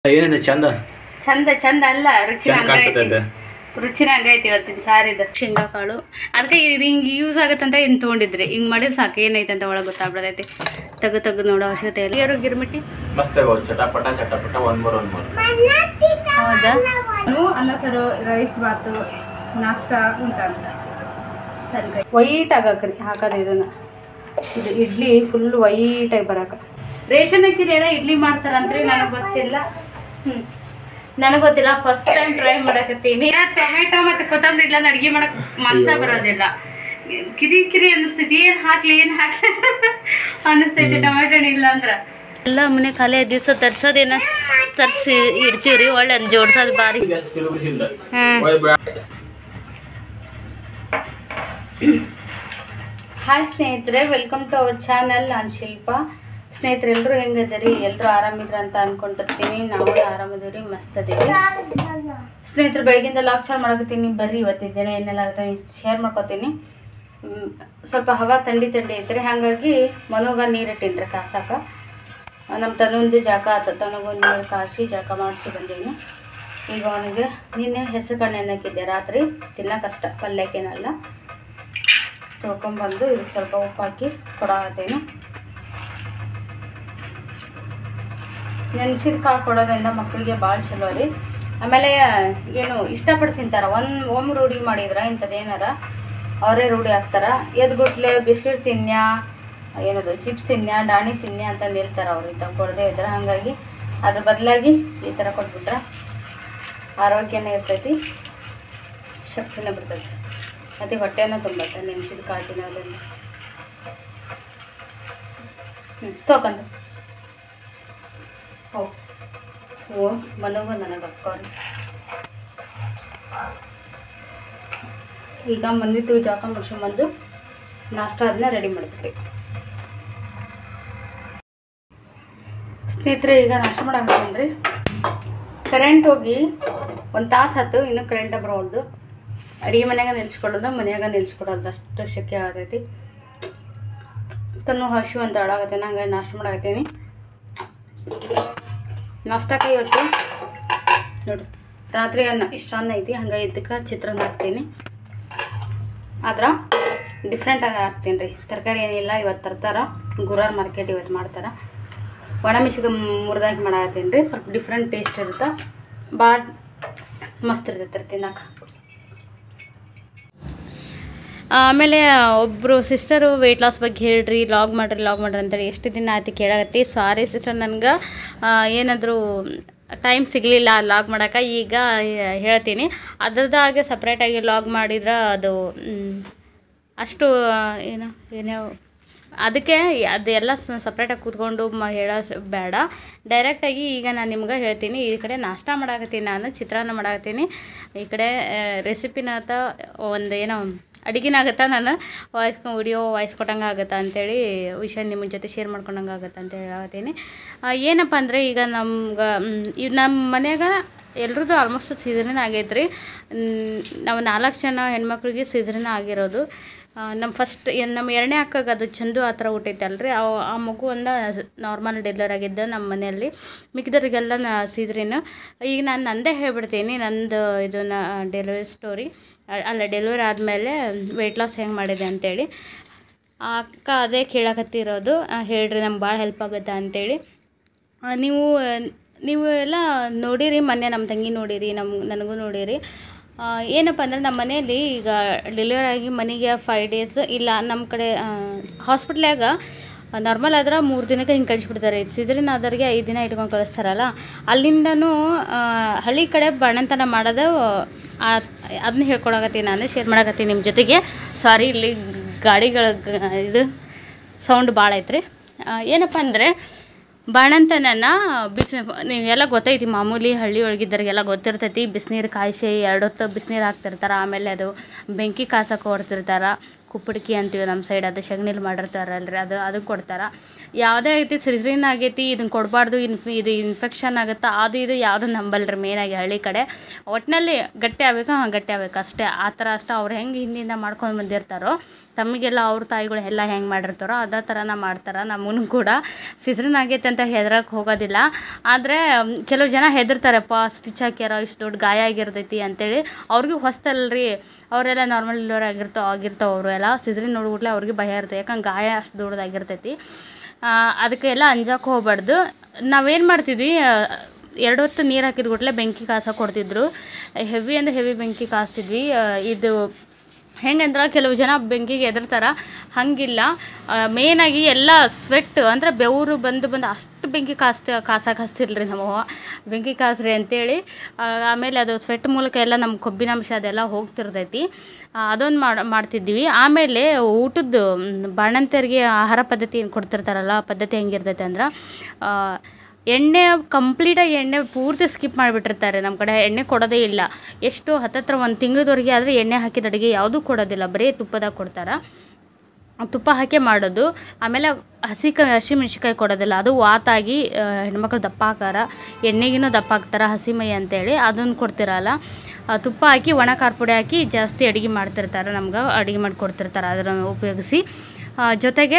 ಏನೇನು ಚಂದ ಚಂದ ಚಂದ ಅಲ್ಲ ರುಚಿನ ಹಂಗೈತಿ ಇವತ್ತಿನ ಸಾರಿದ ಶೇಂಗಾ ಕಾಳು ಅದಕ್ಕೆ ಇದು ಹಿಂಗೆ ಯೂಸ್ ಆಗುತ್ತಂತ ಏನು ತೊಗೊಂಡಿದ್ರಿ ಹಿಂಗೆ ಮಾಡಿದ್ರೆ ಸಾಕು ಏನೈತೆ ಅಂತ ಒಳಗೆ ಗೊತ್ತಾಗ್ಬಿಡತೈತಿ ತೆಗೆದು ನೋಡೋ ಅವಶ್ಯಕತೆ ಇಲ್ಲ ಯಾರು ಗಿರ್ಮಿಟ್ಟಿ ಮಸ್ತ್ ಚಟಪಟ ಚಟಪಟ ಒಂದ್ಮೂರು ಹೌದಾ ಅನ್ನ ಸರು ರೈಸ್ ಬಾತು ನಾಷ್ಟ ಉಂಟಂತ ಸರಿ ವೈಟ್ ಆಗಕ್ರಿ ಹಾಕೋದು ಇದನ್ನು ಇದು ಇಡ್ಲಿ ಫುಲ್ ವೈಟ್ ಆಗಿ ಬರಕ ರೇಷನ್ ಅಕ್ಕಿಲಿ ಏನೋ ಇಡ್ಲಿ ಮಾಡ್ತಾರಂತ್ರಿ ನನಗೆ ಗೊತ್ತಿಲ್ಲ ನನಗೆ ಗೊತ್ತಿಲ್ಲ ಫಸ್ಟ್ ಟೈಮ್ ಟ್ರೈ ಮಾಡಕತ್ತೀನಿ ಟೊಮೆಟೊ ಮತ್ತು ಕೊತ್ತಂಬರಿ ಇಲ್ಲ ಅಡುಗೆ ಮಾಡಕ್ಕೆ ಮನ್ಸ ಬರೋದಿಲ್ಲ ಕಿರಿ ಕಿರಿ ಅನ್ನಿಸ್ತೈತಿ ಏನು ಹಾಕ್ಲಿ ಅನ್ನಿಸ್ತೈತಿ ಟೊಮೆಟೊ ಇಲ್ಲ ಅಂದ್ರೆ ಎಲ್ಲ ಮನೆ ಖಾಲಿ ದಿವಸ ತರ್ಸೋದೇನ ತರಿಸಿ ಇಡ್ತೀವ್ರಿ ಒಳ್ಳೆ ಜೋಡ್ಸೋದು ಬಾರಿ ಹಾಯ್ ಸ್ನೇಹಿತರೆ, ವೆಲ್ಕಮ್ ಟು ಅವರ್ ಚಾನಲ್. ನಾನು ಶಿಲ್ಪಾ. ಸ್ನೇಹಿತರೆ ಎಲ್ಲರೂ ಹೆಂಗದರಿ, ಎಲ್ಲರೂ ಆರಾಮಿದ್ರ ಅಂತ ಅಂದ್ಕೊಂಡಿರ್ತೀನಿ. ನಾವು ಆರಾಮದೀವಿ, ಮಸ್ತ್ ಅದೀವಿ ಸ್ನೇಹಿತರೆ. ಬೆಳಗಿಂದ ಲಾಗ್ ಚಾರ್ಜ್ ಮಾಡಕತ್ತೀನಿ. ಬರ್ರಿ ಇವತ್ತಿದ್ದೇನೆ ಏನೆಲ್ಲ ಆಗುತ್ತೆ ಶೇರ್ ಮಾಡ್ಕೊತೀನಿ. ಸ್ವಲ್ಪ ಹವಾ ಥಂಡಿ ಐತ್ರಿ, ಹಾಗಾಗಿ ಮನೋಗ ನೀರಿಟ್ಟಿನ್ರಿ ಕಾಸಾಕ. ನಮ್ಮ ತನೊಂದು ಜಾಕ ಆತ, ತನಗೊಂದು ನೀರು ಕಾಸಿ ಜಾಕ ಮಾಡಿಸಿ ಬಂದೀನಿ. ಈಗ ಅವನಿಗೆ ನಿನ್ನೆ ಹೆಸರು ಕಣ್ಣು ನೆನಕಿದ್ದೆ, ರಾತ್ರಿ ತಿನ್ನೋಕಷ್ಟ, ಪಲ್ಯಕ್ಕೇನಲ್ಲ. ತೊಳ್ಕೊಂಬಂದು ಇದಕ್ಕೆ ಸ್ವಲ್ಪ ಉಪ್ಪು ಹಾಕಿ ಕೊಡಾಕತ್ತೇನೆ. ನೆನ್ಸಿದ ಕಾಳು ಕೊಡೋದ್ರಿಂದ ಮಕ್ಕಳಿಗೆ ಭಾಳ ಚಲೋ ರೀ. ಆಮೇಲೆ ಏನು ಇಷ್ಟಪಟ್ಟು ತಿಂತಾರೆ. ಒಮ್ಮೆ ರೂಢಿ ಮಾಡಿದ್ರೆ ಇಂಥದ್ದೇನಾರ ಅವರೇ ರೂಢಿ ಆಗ್ತಾರೆ. ಎದ್ಗುಟ್ಲೆ ಬಿಸ್ಕಿಟ್ ತಿನ್ಯಾ, ಏನದು ಚಿಪ್ಸ್ ತಿನ್ಯಾ, ಡಾಣಿ ತಿನ್ಯಾ ಅಂತಂದು ಹೇಳ್ತಾರೆ ಅವ್ರು. ಇಂಥ ಕೊಡದೇ ಇದ್ರೆ, ಹಾಗಾಗಿ ಅದ್ರ ಬದಲಾಗಿ ಈ ಥರ ಕೊಟ್ಬಿಟ್ರೆ ಆರೋಗ್ಯನೇ ಇರ್ತೈತಿ, ಶಕ್ತಿನೇ ಬರ್ತೈತಿ, ಮತ್ತು ಹೊಟ್ಟೆನೂ ತುಂಬತ್ತೆ ನೆನೆಸಿದ ಕಾಳು ತಿನ್ನೋದ್ರಿಂದ. ತೊಗೊಂಡು ಓ ಮನೋಗು ನನಗೆ ಅಕ್ಕವ್ರಿ. ಈಗ ಮಂದಿತ್ತು ಜಾಕ ಮಾಡ್ಸ್ಕೊಂಬಂದು ನಾಷ್ಟ ಅದನ್ನ ರೆಡಿ ಮಾಡಿಬಿಟ್ರಿ ಸ್ನೇಹಿತರೆ. ಈಗ ನಾಷ್ಟ ಮಾಡಾಕತ್ತೀನಿ ರೀ. ಕರೆಂಟ್ ಹೋಗಿ 1 ತಾಸು ಆಯ್ತು, ಇನ್ನೂ ಕರೆಂಟ ಬರೋದು. ಅಡುಗೆ ಮನ್ಯಾಗ ನಿಲ್ಸ್ಕೊಳ್ಳೋದು, ಮನ್ಯಾಗ ನಿಲ್ಸ್ಕೊಡೋದು, ಅಷ್ಟು ಶಕ್ಯ ಆಗತೈತಿ. ತನ್ನ ಹಸಿವು ಅಂತ ಹಾಳಾಗತ್ತೇನೆ, ಹಂಗಾಗಿ ನಾಷ್ಟ ಮಾಡಾಕತ್ತೀನಿ. ನಾಷ್ಟಕ್ಕೆ ಇವತ್ತು ನೋಡಿ ರಾತ್ರಿ ಅನ್ನ ಇಷ್ಟು ಅನ್ನ ಐತಿ, ಹಂಗಾಗಿ ಇದಕ್ಕೆ ಚಿತ್ರಾನ್ನ ಹಾಕ್ತೀನಿ. ಆದ್ರೆ ಡಿಫ್ರೆಂಟಾಗಿ ಹಾಕ್ತೀನಿ ರೀ. ತರಕಾರಿ ಏನಿಲ್ಲ ಇವತ್ತು ತರ್ತಾರೆ, ಗುರಾರ್ ಮಾರ್ಕೆಟ್ ಇವತ್ತು ಮಾಡ್ತಾರೆ. ಒಣ ಮೆಣಸಿಗೆ ಮುರಿದಾಕಿ ಮಾಡಾಕತ್ತೀನಿ ರೀ. ಸ್ವಲ್ಪ ಡಿಫ್ರೆಂಟ್ ಟೇಸ್ಟ್ ಇರುತ್ತೆ, ಭಾಳ ಮಸ್ತ್ ಇರ್ತೈತೆ ತಿನ್ನಕ್ಕೆ. ಆಮೇಲೆ ಒಬ್ಬರು ಸಿಸ್ಟರು ವೆಯ್ಟ್ ಲಾಸ್ ಬಗ್ಗೆ ಹೇಳ್ರಿ, ಲಾಗ್ ಮಾಡ್ರಿ ಅಂತೇಳಿ ಎಷ್ಟು ದಿನ ಆಯ್ತು ಕೇಳಾಕತ್ತಿ. ಸಾರಿ ಸಿಸ್ಟರ್, ನನಗೆ ಏನಾದರೂ ಟೈಮ್ ಸಿಗಲಿಲ್ಲ ಲಾಗ್ ಮಾಡೋಕೆ. ಈಗ ಹೇಳ್ತೀನಿ, ಅದ್ರದ್ದಾಗೆ ಸಪ್ರೇಟಾಗಿ ಲಾಗ್ ಮಾಡಿದ್ರೆ ಅದು ಅಷ್ಟು ಏನೋ ಅದಕ್ಕೆ ಅದೆಲ್ಲ ಸಪ್ರೇಟಾಗಿ ಕೂತ್ಕೊಂಡು ಹೇಳೋ ಬೇಡ. ಡೈರೆಕ್ಟಾಗಿ ಈಗ ನಾನು ನಿಮ್ಗೆ ಹೇಳ್ತೀನಿ. ಈ ಕಡೆ ನಾಷ್ಟ ಮಾಡಾಕತ್ತೀನಿ, ನಾನು ಚಿತ್ರಾನ್ನ ಮಾಡಾಕತ್ತೀನಿ. ಈ ಕಡೆ ರೆಸಿಪಿನ ಒಂದು ಏನೋ ಅಡುಗೆನಾಗತ್ತಾ, ನಾನು ವಿಡಿಯೋ ವಾಯ್ಸ್ ಕೊಟ್ಟಂಗೆ ಆಗುತ್ತಾ ಅಂಥೇಳಿ ವಿಷಯ ನಿಮ್ಮ ಜೊತೆ ಶೇರ್ ಮಾಡ್ಕೊಂಡಂಗೆ ಆಗುತ್ತೆ ಅಂತ ಹೇಳತ್ತೀನಿ. ಏನಪ್ಪ ಅಂದರೆ ಈಗ ನಮ್ಮ ಮನ್ಯಾಗ ಎಲ್ರದ್ದು ಆಲ್ಮೋಸ್ಟ್ ಸೀಸರಿನ್ ಆಗೈತೆ ರೀ. ನಾವು 4 ಜನ ಹೆಣ್ಮಕ್ಳಿಗೆ ಸೀಸರಿನ್ ಆಗಿರೋದು. ನಮ್ಮ ನಮ್ಮ 2ನೇ ಅಕ್ಕಗೆ ಅದು ಚಂದು ಆ ಥರ ಹುಟ್ಟೈತಲ್ರಿ, ಆ ಮಗು ಒಂದು ನಾರ್ಮಲ್ ಡೆಲಿವರಿ ಆಗಿದ್ದ ನಮ್ಮ ಮನೆಯಲ್ಲಿ. ಮಿಕ್ಕಿದವ್ರಿಗೆಲ್ಲ ಸೀಸರಿನ್. ಈಗ ನಾನು ನಂದೇ ಹೇಳ್ಬಿಡ್ತೀನಿ, ನಂದು ಇದನ್ನು ಡೆಲಿವರಿ ಸ್ಟೋರಿ. ಡೆಲಿವರಿ ಆದಮೇಲೆ ವೆಯ್ಟ್ ಲಾಸ್ ಹೆಂಗೆ ಮಾಡಿದೆ ಅಂಥೇಳಿ. ಆ ಅಕ್ಕ ಅದೇ ಕೇಳಕತ್ತಿರೋದು, ಹೇಳ್ರಿ ನಮ್ಗೆ ಭಾಳ ಹೆಲ್ಪ್ ಆಗುತ್ತೆ ಅಂಥೇಳಿ. ನೀವು ಎಲ್ಲ ನೋಡಿರಿ, ಮೊನ್ನೆ ನಮ್ಮ ತಂಗಿ ನೋಡಿರಿ, ನನಗೂ ನೋಡಿರಿ. ಏನಪ್ಪ ಅಂದರೆ ನಮ್ಮ ಮನೆಯಲ್ಲಿ ಈಗ ಡೆಲಿವರಿ ಆಗಿ ಮನೆಗೆ 5 ಡೇಸ್ ಇಲ್ಲ, ನಮ್ಮ ಕಡೆ ಹಾಸ್ಪಿಟ್ಲ್ಯಾಗ ನಾರ್ಮಲ್ ಆದ್ರೆ 3 ದಿನಕ್ಕೆ ಹಿಂಗೆ ಕಳಿಸ್ಬಿಡ್ತಾರೆ. ಸೀಸರಿನ್ ಆದವ್ರಿಗೆ 5 ದಿನ ಇಟ್ಕೊಂಡು ಕಳಿಸ್ತಾರಲ್ಲ, ಅಲ್ಲಿಂದನೂ ಹಳ್ಳಿ ಕಡೆ ಬಾಣಂತನ ಮಾಡೋದು ಅದನ್ನ ಹೇಳ್ಕೊಳಕತ್ತೀನಿ, ನಾನು ಶೇರ್ ಮಾಡಕತ್ತೀನಿ ನಿಮ್ಮ ಜೊತೆಗೆ. ಸಾರಿ, ಇಲ್ಲಿ ಗಾಡಿಗಳ ಇದು ಸೌಂಡ್ ಭಾಳ ಐತ್ರಿ. ಏನಪ್ಪ ಅಂದರೆ ಬಾಣಂತನ ನೀವೆಲ್ಲ ಗೊತ್ತೈತಿ, ಮಾಮೂಲಿ ಹಳ್ಳಿ ಒಳಗಿದ್ದವ್ರಿಗೆಲ್ಲ ಗೊತ್ತಿರ್ತೈತಿ. ಬಿಸಿನೀರು ಕಾಯಿಸಿ 2 ಹೊತ್ತು ಬಿಸಿನೀರು ಹಾಕ್ತಿರ್ತಾರೆ. ಆಮೇಲೆ ಅದು ಬೆಂಕಿ ಕಾಸಕ್ಕೆ ಹೊಡ್ತಿರ್ತಾರೆ. ಕುಪ್ಪಡಿಕೆ ಅಂತೀವಿ ನಮ್ಮ ಸೈಡ್, ಅದು ಸಗಣಿಲಿ ಮಾಡಿರ್ತಾರಲ್ರಿ, ಅದನ್ನು ಕೊಡ್ತಾರೆ. ಯಾವುದೇ ಐತಿ ಸಿಜ್ರಿನ್ ಆಗೈತಿ ಇದನ್ನು ಕೊಡಬಾರ್ದು, ಇದು ಇನ್ಫೆಕ್ಷನ್ ಆಗುತ್ತಾ ಅದು ಇದು ಯಾವುದೂ ನಂಬಲ್ರಿ ಮೇನಾಗಿ ಹಳ್ಳಿ ಕಡೆ. ಒಟ್ಟಿನಲ್ಲಿ ಗಟ್ಟಿ ಆಗ್ಬೇಕು, ಗಟ್ಟಿ ಆಗ್ಬೇಕು ಅಷ್ಟೇ. ಆ ಥರ ಅಷ್ಟೇ. ಅವ್ರು ಹೆಂಗೆ ಹಿಂದಿಂದ ಮಾಡ್ಕೊಂಡು ಬಂದಿರ್ತಾರೋ ತಮಗೆಲ್ಲ ಅವ್ರ ತಾಯಿಗಳು ಎಲ್ಲ ಹೆಂಗೆ ಮಾಡಿರ್ತಾರೋ ಅದೇ ಥರನ ಮಾಡ್ತಾರೆ. ನಮ್ಮನ್ನು ಕೂಡ ಸಿಜ್ರಿನ್ ಆಗೈತೆ ಅಂತ ಹೆದ್ರಕ್ಕೆ ಹೋಗೋದಿಲ್ಲ. ಆದರೆ ಕೆಲವು ಜನ ಹೆದರ್ತಾರಪ್ಪ, ಸ್ಟಿಚ್ ಹಾಕ್ಯಾರ, ಇಷ್ಟು ದೊಡ್ಡ ಗಾಯ ಆಗಿರ್ತೈತಿ ಅಂತೇಳಿ. ಅವ್ರಿಗೂ ಹೊಸ್ತಲ್ರಿ, ಅವರೆಲ್ಲ ನಾರ್ಮಲ್ ಡೆಲಿವರಿ ಆಗಿರ್ತಾವೆ ಅವರು ಎಲ್ಲ. ಸಿಜ್ರಿನ್ ನೋಡ್ಬಿಟ್ಲೆ ಅವ್ರಿಗೆ ಭಯ ಇರ್ತದೆ, ಯಾಕಂದ್ರೆ ಗಾಯ ಅಷ್ಟು ದೊಡ್ಡದಾಗಿರ್ತೈತಿ. ಅದಕ್ಕೆಲ್ಲ ಅಂಜಕ್ಕೆ ಹೋಗ್ಬಾರ್ದು. ನಾವೇನು ಮಾಡ್ತಿದ್ವಿ, 2 ಹೊತ್ತು ನೀರು ಹಾಕಿದ್ಬಿಟ್ಲೆ ಬೆಂಕಿ ಕಾಸಕ್ಕೆ ಕೊಡ್ತಿದ್ರು. ಹೆವಿ ಅಂದರೆ ಹೆವಿ ಬೆಂಕಿ ಕಾಸ್ತಿದ್ವಿ. ಇದು ಹೆಂಗಂದ್ರೆ ಕೆಲವು ಜನ ಬೆಂಕಿಗೆ ಹೆದರ್ತಾರೆ, ಹಾಗಿಲ್ಲ. ಮೇಯ್ನಾಗಿ ಎಲ್ಲ ಸ್ವೆಟ್ ಅಂದರೆ ಬೆವರು ಬಂದು ಅಷ್ಟು ಬೆಂಕಿ ಕಾಸಕ್ಕೆ ಹಚ್ತಿರ್ಲಿ ನಮ್ಮವ್ವ, ಬೆಂಕಿ ಕಾಸ್ರಿ ಅಂತೇಳಿ. ಆಮೇಲೆ ಅದು ಸ್ವೆಟ್ ಮೂಲಕ ಎಲ್ಲ ನಮ್ಮ ಕೊಬ್ಬಿನಾಂಶ ಅದೆಲ್ಲ ಹೋಗ್ತಿರ್ತೈತಿ. ಅದೊಂದು ಮಾಡ್ತಿದ್ವಿ. ಆಮೇಲೆ ಊಟದ್ದು ಬಾಣಂತಿಯರಿಗೆ ಆಹಾರ ಪದ್ಧತಿ ಏನು ಕೊಡ್ತಿರ್ತಾರಲ್ಲ, ಪದ್ಧತಿ ಹೆಂಗಿರ್ತೈತೆ ಅಂದ್ರೆ ಎಣ್ಣೆ ಕಂಪ್ಲೀಟಾಗಿ ಎಣ್ಣೆ ಪೂರ್ತಿ ಸ್ಕಿಪ್ ಮಾಡಿಬಿಟ್ಟಿರ್ತಾರೆ. ನಮ್ಮ ಕಡೆ ಎಣ್ಣೆ ಕೊಡೋದೇ ಇಲ್ಲ. ಎಷ್ಟು ಹತ್ತತ್ರ 1 ತಿಂಗಳದವರೆಗೆ ಆದರೆ ಎಣ್ಣೆ ಹಾಕಿದ ಅಡುಗೆ ಯಾವುದೂ ಕೊಡೋದಿಲ್ಲ, ಬರೀ ತುಪ್ಪದಾಗ ಕೊಡ್ತಾರೆ. ತುಪ್ಪ ಹಾಕಿ ಮಾಡೋದು. ಆಮೇಲೆ ಹಸಿ ಮೆಣಸಿನ್ಕಾಯಿ ಕೊಡೋದಿಲ್ಲ, ಅದು ವಾತಾಗಿ ಹೆಣ್ಮಕ್ಳು ದಪ್ಪ ಹಾಕಾರ, ಎಣ್ಣೆಗಿನೂ ದಪ್ಪ ಹಾಕ್ತಾರೆ ಹಸಿ ಮೈ ಅಂತೇಳಿ. ಅದನ್ನು ಕೊಡ್ತಿರಲ್ಲ. ತುಪ್ಪ ಹಾಕಿ ಒಣ ಖಾರ ಪುಡಿ ಹಾಕಿ ಜಾಸ್ತಿ ಅಡುಗೆ ಮಾಡ್ತಿರ್ತಾರೆ, ನಮ್ಗೆ ಅಡುಗೆ ಮಾಡಿಕೊಡ್ತಿರ್ತಾರೆ ಅದನ್ನು ಉಪಯೋಗಿಸಿ. ಜೊತೆಗೆ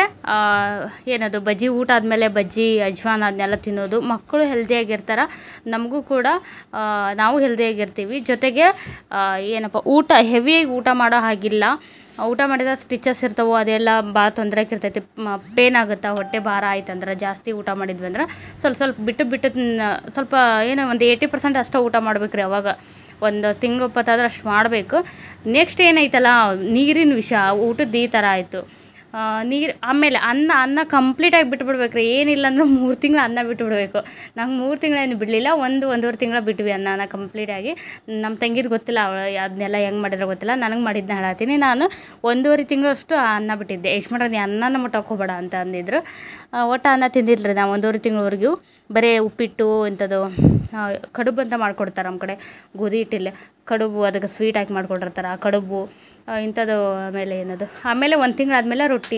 ಏನದು ಬಜ್ಜಿ, ಊಟ ಆದಮೇಲೆ ಬಜ್ಜಿ, ಅಜ್ವಾನ ಅದನ್ನೆಲ್ಲ ತಿನ್ನೋದು. ಮಕ್ಕಳು ಹೆಲ್ದಿಯಾಗಿರ್ತಾರೆ, ನಮಗೂ ಕೂಡ ನಾವು ಹೆಲ್ದಿಯಾಗಿರ್ತೀವಿ. ಜೊತೆಗೆ ಏನಪ್ಪ ಊಟ ಹೆವಿಯಾಗಿ ಊಟ ಮಾಡೋ ಹಾಗಿಲ್ಲ. ಊಟ ಮಾಡಿದಾಗ ಸ್ಟಿಚಸ್ ಇರ್ತವೆ, ಅದೆಲ್ಲ ಭಾಳ ತೊಂದರೆ ಆಗಿರ್ತೈತಿ. ಪೇನ್ ಆಗುತ್ತೆ, ಹೊಟ್ಟೆ ಭಾರ ಆಯ್ತಂದ್ರೆ ಜಾಸ್ತಿ ಊಟ ಮಾಡಿದ್ವಿ ಅಂದ್ರೆ ಸ್ವಲ್ಪ ಬಿಟ್ಟು ಸ್ವಲ್ಪ ಏನೋ ಒಂದು 80% ಅಷ್ಟೇ ಊಟ ಮಾಡ್ಬೇಕು ರೀ. ಅವಾಗ 1 ತಿಂಗಳು ಹೊತ್ತಾದ್ರೆ ಅಷ್ಟು ಮಾಡಬೇಕು. ನೆಕ್ಸ್ಟ್ ಏನೈತಲ್ಲ ನೀರಿನ ವಿಷಯ, ಊಟದ್ದು ಈ ಥರ ಆಯಿತು. ನೀರು ಆಮೇಲೆ ಅನ್ನ ಕಂಪ್ಲೀಟಾಗಿ ಬಿಟ್ಬಿಡ್ಬೇಕು ರೀ. ಏನಿಲ್ಲ ಅಂದ್ರೆ 3 ತಿಂಗಳು ಅನ್ನ ಬಿಟ್ಟುಬಿಡ್ಬೇಕು. ನಂಗೆ 3 ತಿಂಗಳೇನು ಬಿಡಲಿಲ್ಲ, 1-1.5 ತಿಂಗಳು ಬಿಟ್ವಿ ಅನ್ನನ ಕಂಪ್ಲೀಟಾಗಿ. ನಮ್ಮ ತಂಗಿದು ಗೊತ್ತಿಲ್ಲ, ಅವಳು ಅದನ್ನೆಲ್ಲ ಹೆಂಗೆ ಮಾಡಿದ್ರೆ ಗೊತ್ತಿಲ್ಲ, ನನಗೆ ಮಾಡಿದ್ದನ್ನ ಹೇಳತ್ತೀನಿ. ನಾನು 1.5 ತಿಂಗಳಷ್ಟು ಅನ್ನ ಬಿಟ್ಟಿದ್ದೆ. ಯಶ್ಮಣ್ಣ ನೀ ಅನ್ನನ ಮುಟ್ಟಕ್ಕೆ ಹೋಗಬೇಡ ಅಂತ ಅಂದಿದ್ರು. ಒಟ್ಟು ಅನ್ನ ತಿಂದಿಲ್ಲ ರೀ ನಾವು 1.5 ತಿಂಗಳವರೆಗೂ. ಬರೀ ಉಪ್ಪಿಟ್ಟು ಇಂಥದ್ದು ಕಡುಬು ಅಂತ ಮಾಡ್ಕೊಡ್ತಾರೆ ನಮ್ಮ ಕಡೆ, ಗೋಧಿ ಹಿಟ್ಟಲ್ಲಿ ಕಡುಬು, ಅದಕ್ಕೆ ಸ್ವೀಟ್ ಹಾಕಿ ಮಾಡ್ಕೊಟ್ಟಿರ್ತಾರೆ ಆ ಕಡುಬು ಇಂಥದ್ದು. ಆಮೇಲೆ ಏನದು, ಆಮೇಲೆ 1 ತಿಂಗಳಾದಮೇಲೆ ರೊಟ್ಟಿ,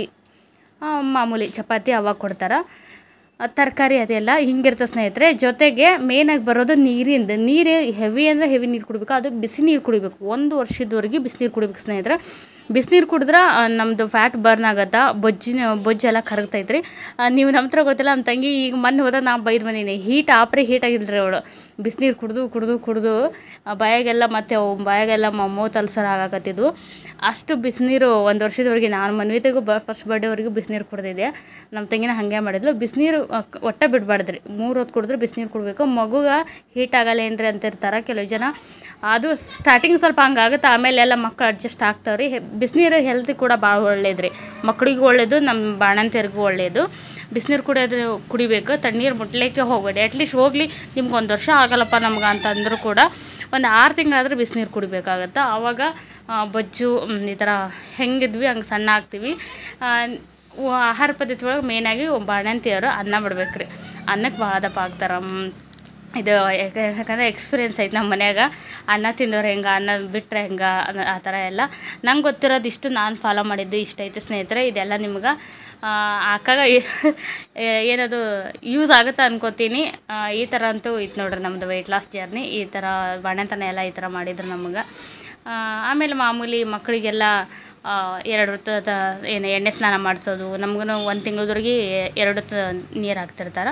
ಮಾಮೂಲಿ ಚಪಾತಿ ಅವಾಗ ಕೊಡ್ತಾರೆ. ತರಕಾರಿ ಅದೆಲ್ಲ ಹಿಂಗಿರ್ತದೆ ಸ್ನೇಹಿತರೆ. ಜೊತೆಗೆ ಮೇನಾಗಿ ಬರೋದು ನೀರು ಹೆವಿ ಅಂದರೆ ಹೆವಿ ನೀರು ಕುಡಿಬೇಕು. ಅದು ಬಿಸಿ ನೀರು ಕುಡಿಬೇಕು. 1 ವರ್ಷದವರೆಗೆ ಬಿಸಿನೀರು ಕುಡಿಬೇಕು ಸ್ನೇಹಿತರೆ. ಬಿಸಿನೀರು ಕುಡಿದ್ರೆ ನಮ್ಮದು ಫ್ಯಾಟ್ ಬರ್ನ್ ಆಗುತ್ತೆ, ಬೊಜ್ಜೆಲ್ಲ ಕರಗ್ತೈತೆ ರೀ. ನೀವು ನಮ್ಮ ಹತ್ರ ಗೊತ್ತಿಲ್ಲ, ನಮ್ಮ ತಂಗಿ ಈಗ ಮೊನ್ನೆ ಹೋದಾಗ ನಾ ಬೈದು ಬಂದೀನಿ. ಹೀಟ್ ಆಗಿಲ್ರಿ ಅವಳು. ಬಿಸಿನೀರು ಕುಡಿದು ಬಾಯಾಗೆಲ್ಲ ಮತ್ತು ಬಾಯಾಗೆಲ್ಲ ಮೌತ್ ಅಲ್ಸರ್ ಆಗಾಕತ್ತಿದ್ವು. ಅಷ್ಟು ಬಿಸಿನೀರು 1 ವರ್ಷದವರೆಗೆ. ನಾನು ಮನ್ವಿತೆಗೂ ಫಸ್ಟ್ ಬರ್ಡೇವರೆಗೂ ಬಿಸಿನೀರು ಕುಡ್ದಿದ್ದೆ. ನಮ್ಮ ತಂಗಿನ ಹಾಗೆ ಮಾಡಿದ್ಲು. ಬಿಸಿನೀರು ಒಟ್ಟೆ ಬಿಡಬಾರ್ದ್ರಿ, 3 ಹೊತ್ತು ಕುಡಿದ್ರೆ ಬಿಸಿನೀರು ಕುಡಬೇಕು. ಮಗುಗೆ ಹೀಟ್ ಆಗಲ್ಲ ಏನ್ರಿ ಅಂತಿರ್ತಾರೆ ಕೆಲವು ಜನ. ಅದು ಸ್ಟಾರ್ಟಿಂಗ್ ಸ್ವಲ್ಪ ಹಂಗಾಗುತ್ತೆ, ಆಮೇಲೆ ಎಲ್ಲ ಮಕ್ಕಳು ಅಡ್ಜಸ್ಟ್ ಆಗ್ತಾವ್ರಿ. ಬಿಸಿನೀರು ಹೆಲ್ತಿಗೆ ಕೂಡ ಭಾಳ ಒಳ್ಳೇದು ರೀ, ಮಕ್ಕಳಿಗೂ ಒಳ್ಳೆಯದು, ನಮ್ಮ ಬಾಣಂತಿಯರಿಗೂ ಒಳ್ಳೆಯದು. ಬಿಸಿನೀರು ಕುಡಿಬೇಕು. ತಣ್ಣೀರು ಮುಟ್ಲಿಕ್ಕೆ ಹೋಗಬೇಡಿ. ಅಟ್ಲೀಸ್ಟ್ ಹೋಗಲಿ ನಿಮ್ಗೆ 1 ವರ್ಷ ಆಗಲ್ಲಪ್ಪ ನಮ್ಗೆ ಅಂತಂದರೂ ಕೂಡ ಒಂದು 6 ತಿಂಗಳಾದರೂ ಬಿಸಿನೀರು ಕುಡಿಬೇಕಾಗತ್ತೆ. ಆವಾಗ ಬೊಜ್ಜು ಈ ಥರ ಹೆಂಗಿದ್ವಿ ಹಂಗೆ ಸಣ್ಣ ಆಗ್ತೀವಿ. ಆಹಾರ ಪದ್ಧತಿ ಒಳಗೆ ಮೇಯ್ನಾಗಿ ಬಾಣಂತಿಯರು ಅನ್ನ ಬಿಡ್ಬೇಕು ರೀ. ಅನ್ನಕ್ಕೆ ಭಾಳ ದಪ್ಪ ಆಗ್ತಾರೆ. ಇದು ಯಾಕಂದರೆ ಎಕ್ಸ್ಪೀರಿಯೆನ್ಸ್ ಐತೆ ನಮ್ಮ ಮನ್ಯಾಗ. ಅನ್ನ ತಿಂದವ್ರು ಹೆಂಗೆ, ಅನ್ನ ಬಿಟ್ಟರೆ ಹೆಂಗೆ, ಆ ಥರ ಎಲ್ಲ ನಂಗೆ ಗೊತ್ತಿರೋದು ಇಷ್ಟು ನಾನು ಫಾಲೋ ಮಾಡಿದ್ದು ಇಷ್ಟೈತೆ ಸ್ನೇಹಿತರೆ. ಇದೆಲ್ಲ ನಿಮ್ಗೆ ಹಾಕಾಗ ಏನದು ಯೂಸ್ ಆಗುತ್ತೆ ಅನ್ಕೋತೀನಿ. ಈ ಥರ ಅಂತೂ ಇತ್ತು ನೋಡ್ರಿ ನಮ್ಮದು ವೆಯ್ಟ್ ಲಾಸ್ ಜರ್ನಿ. ಈ ಥರ ಬಾಣಂತನ ಎಲ್ಲ ಈ ಥರ ಮಾಡಿದ್ರು ನಮಗೆ. ಆಮೇಲೆ ಮಾಮೂಲಿ ಮಕ್ಕಳಿಗೆಲ್ಲ 2 ಹೊತ್ತು ಎಣ್ಣೆ ಸ್ನಾನ ಮಾಡಿಸೋದು. ನಮಗೂ 1 ತಿಂಗಳವರೆಗೆ 2 ಹೊತ್ತು ನೀರು ಹಾಕ್ತಿರ್ತಾರೆ.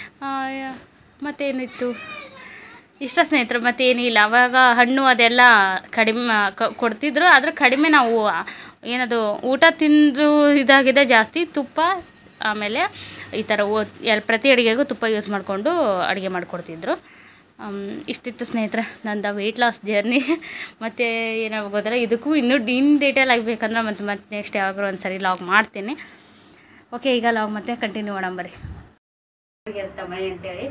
ಮತ್ತೇನಿತ್ತು ಇಷ್ಟ ಸ್ನೇಹಿತರು, ಮತ್ತೇನಿಲ್ಲ. ಅವಾಗ ಹಣ್ಣು ಅದೆಲ್ಲ ಕಡಿಮೆ ಕೊಡ್ತಿದ್ರು, ಆದರೆ ಕಡಿಮೆ. ನಾವು ಏನದು ಊಟ ತಿಂದು ಇದಾಗಿದೆ ಜಾಸ್ತಿ. ತುಪ್ಪ ಆಮೇಲೆ ಈ ಥರ ಪ್ರತಿ ಅಡುಗೆಗೂ ತುಪ್ಪ ಯೂಸ್ ಮಾಡಿಕೊಂಡು ಅಡುಗೆ ಮಾಡಿಕೊಡ್ತಿದ್ರು. ಇಷ್ಟಿತ್ತು ಸ್ನೇಹಿತರೆ ನಂದು ವೆಯ್ಟ್ ಲಾಸ್ ಜರ್ನಿ. ಮತ್ತು ಏನೋ ಗೊತ್ತಿಲ್ಲ, ಇದಕ್ಕೂ ಇನ್ನೂ ಡೀಟೇಲ್ ಆಗಬೇಕಂದ್ರೆ ಮತ್ತೆ ನೆಕ್ಸ್ಟ್ ಯಾವಾಗಲೂ ಒಂದು ಸರಿ ಲಾಗ್ ಮಾಡ್ತೀನಿ. ಓಕೆ, ಈಗ ಲಾಗ್ ಮತ್ತೆ ಕಂಟಿನ್ಯೂ ಮಾಡಂಬರಿ ಇರುತ್ತೆ ಮಳೆ ಅಂತೇಳಿ.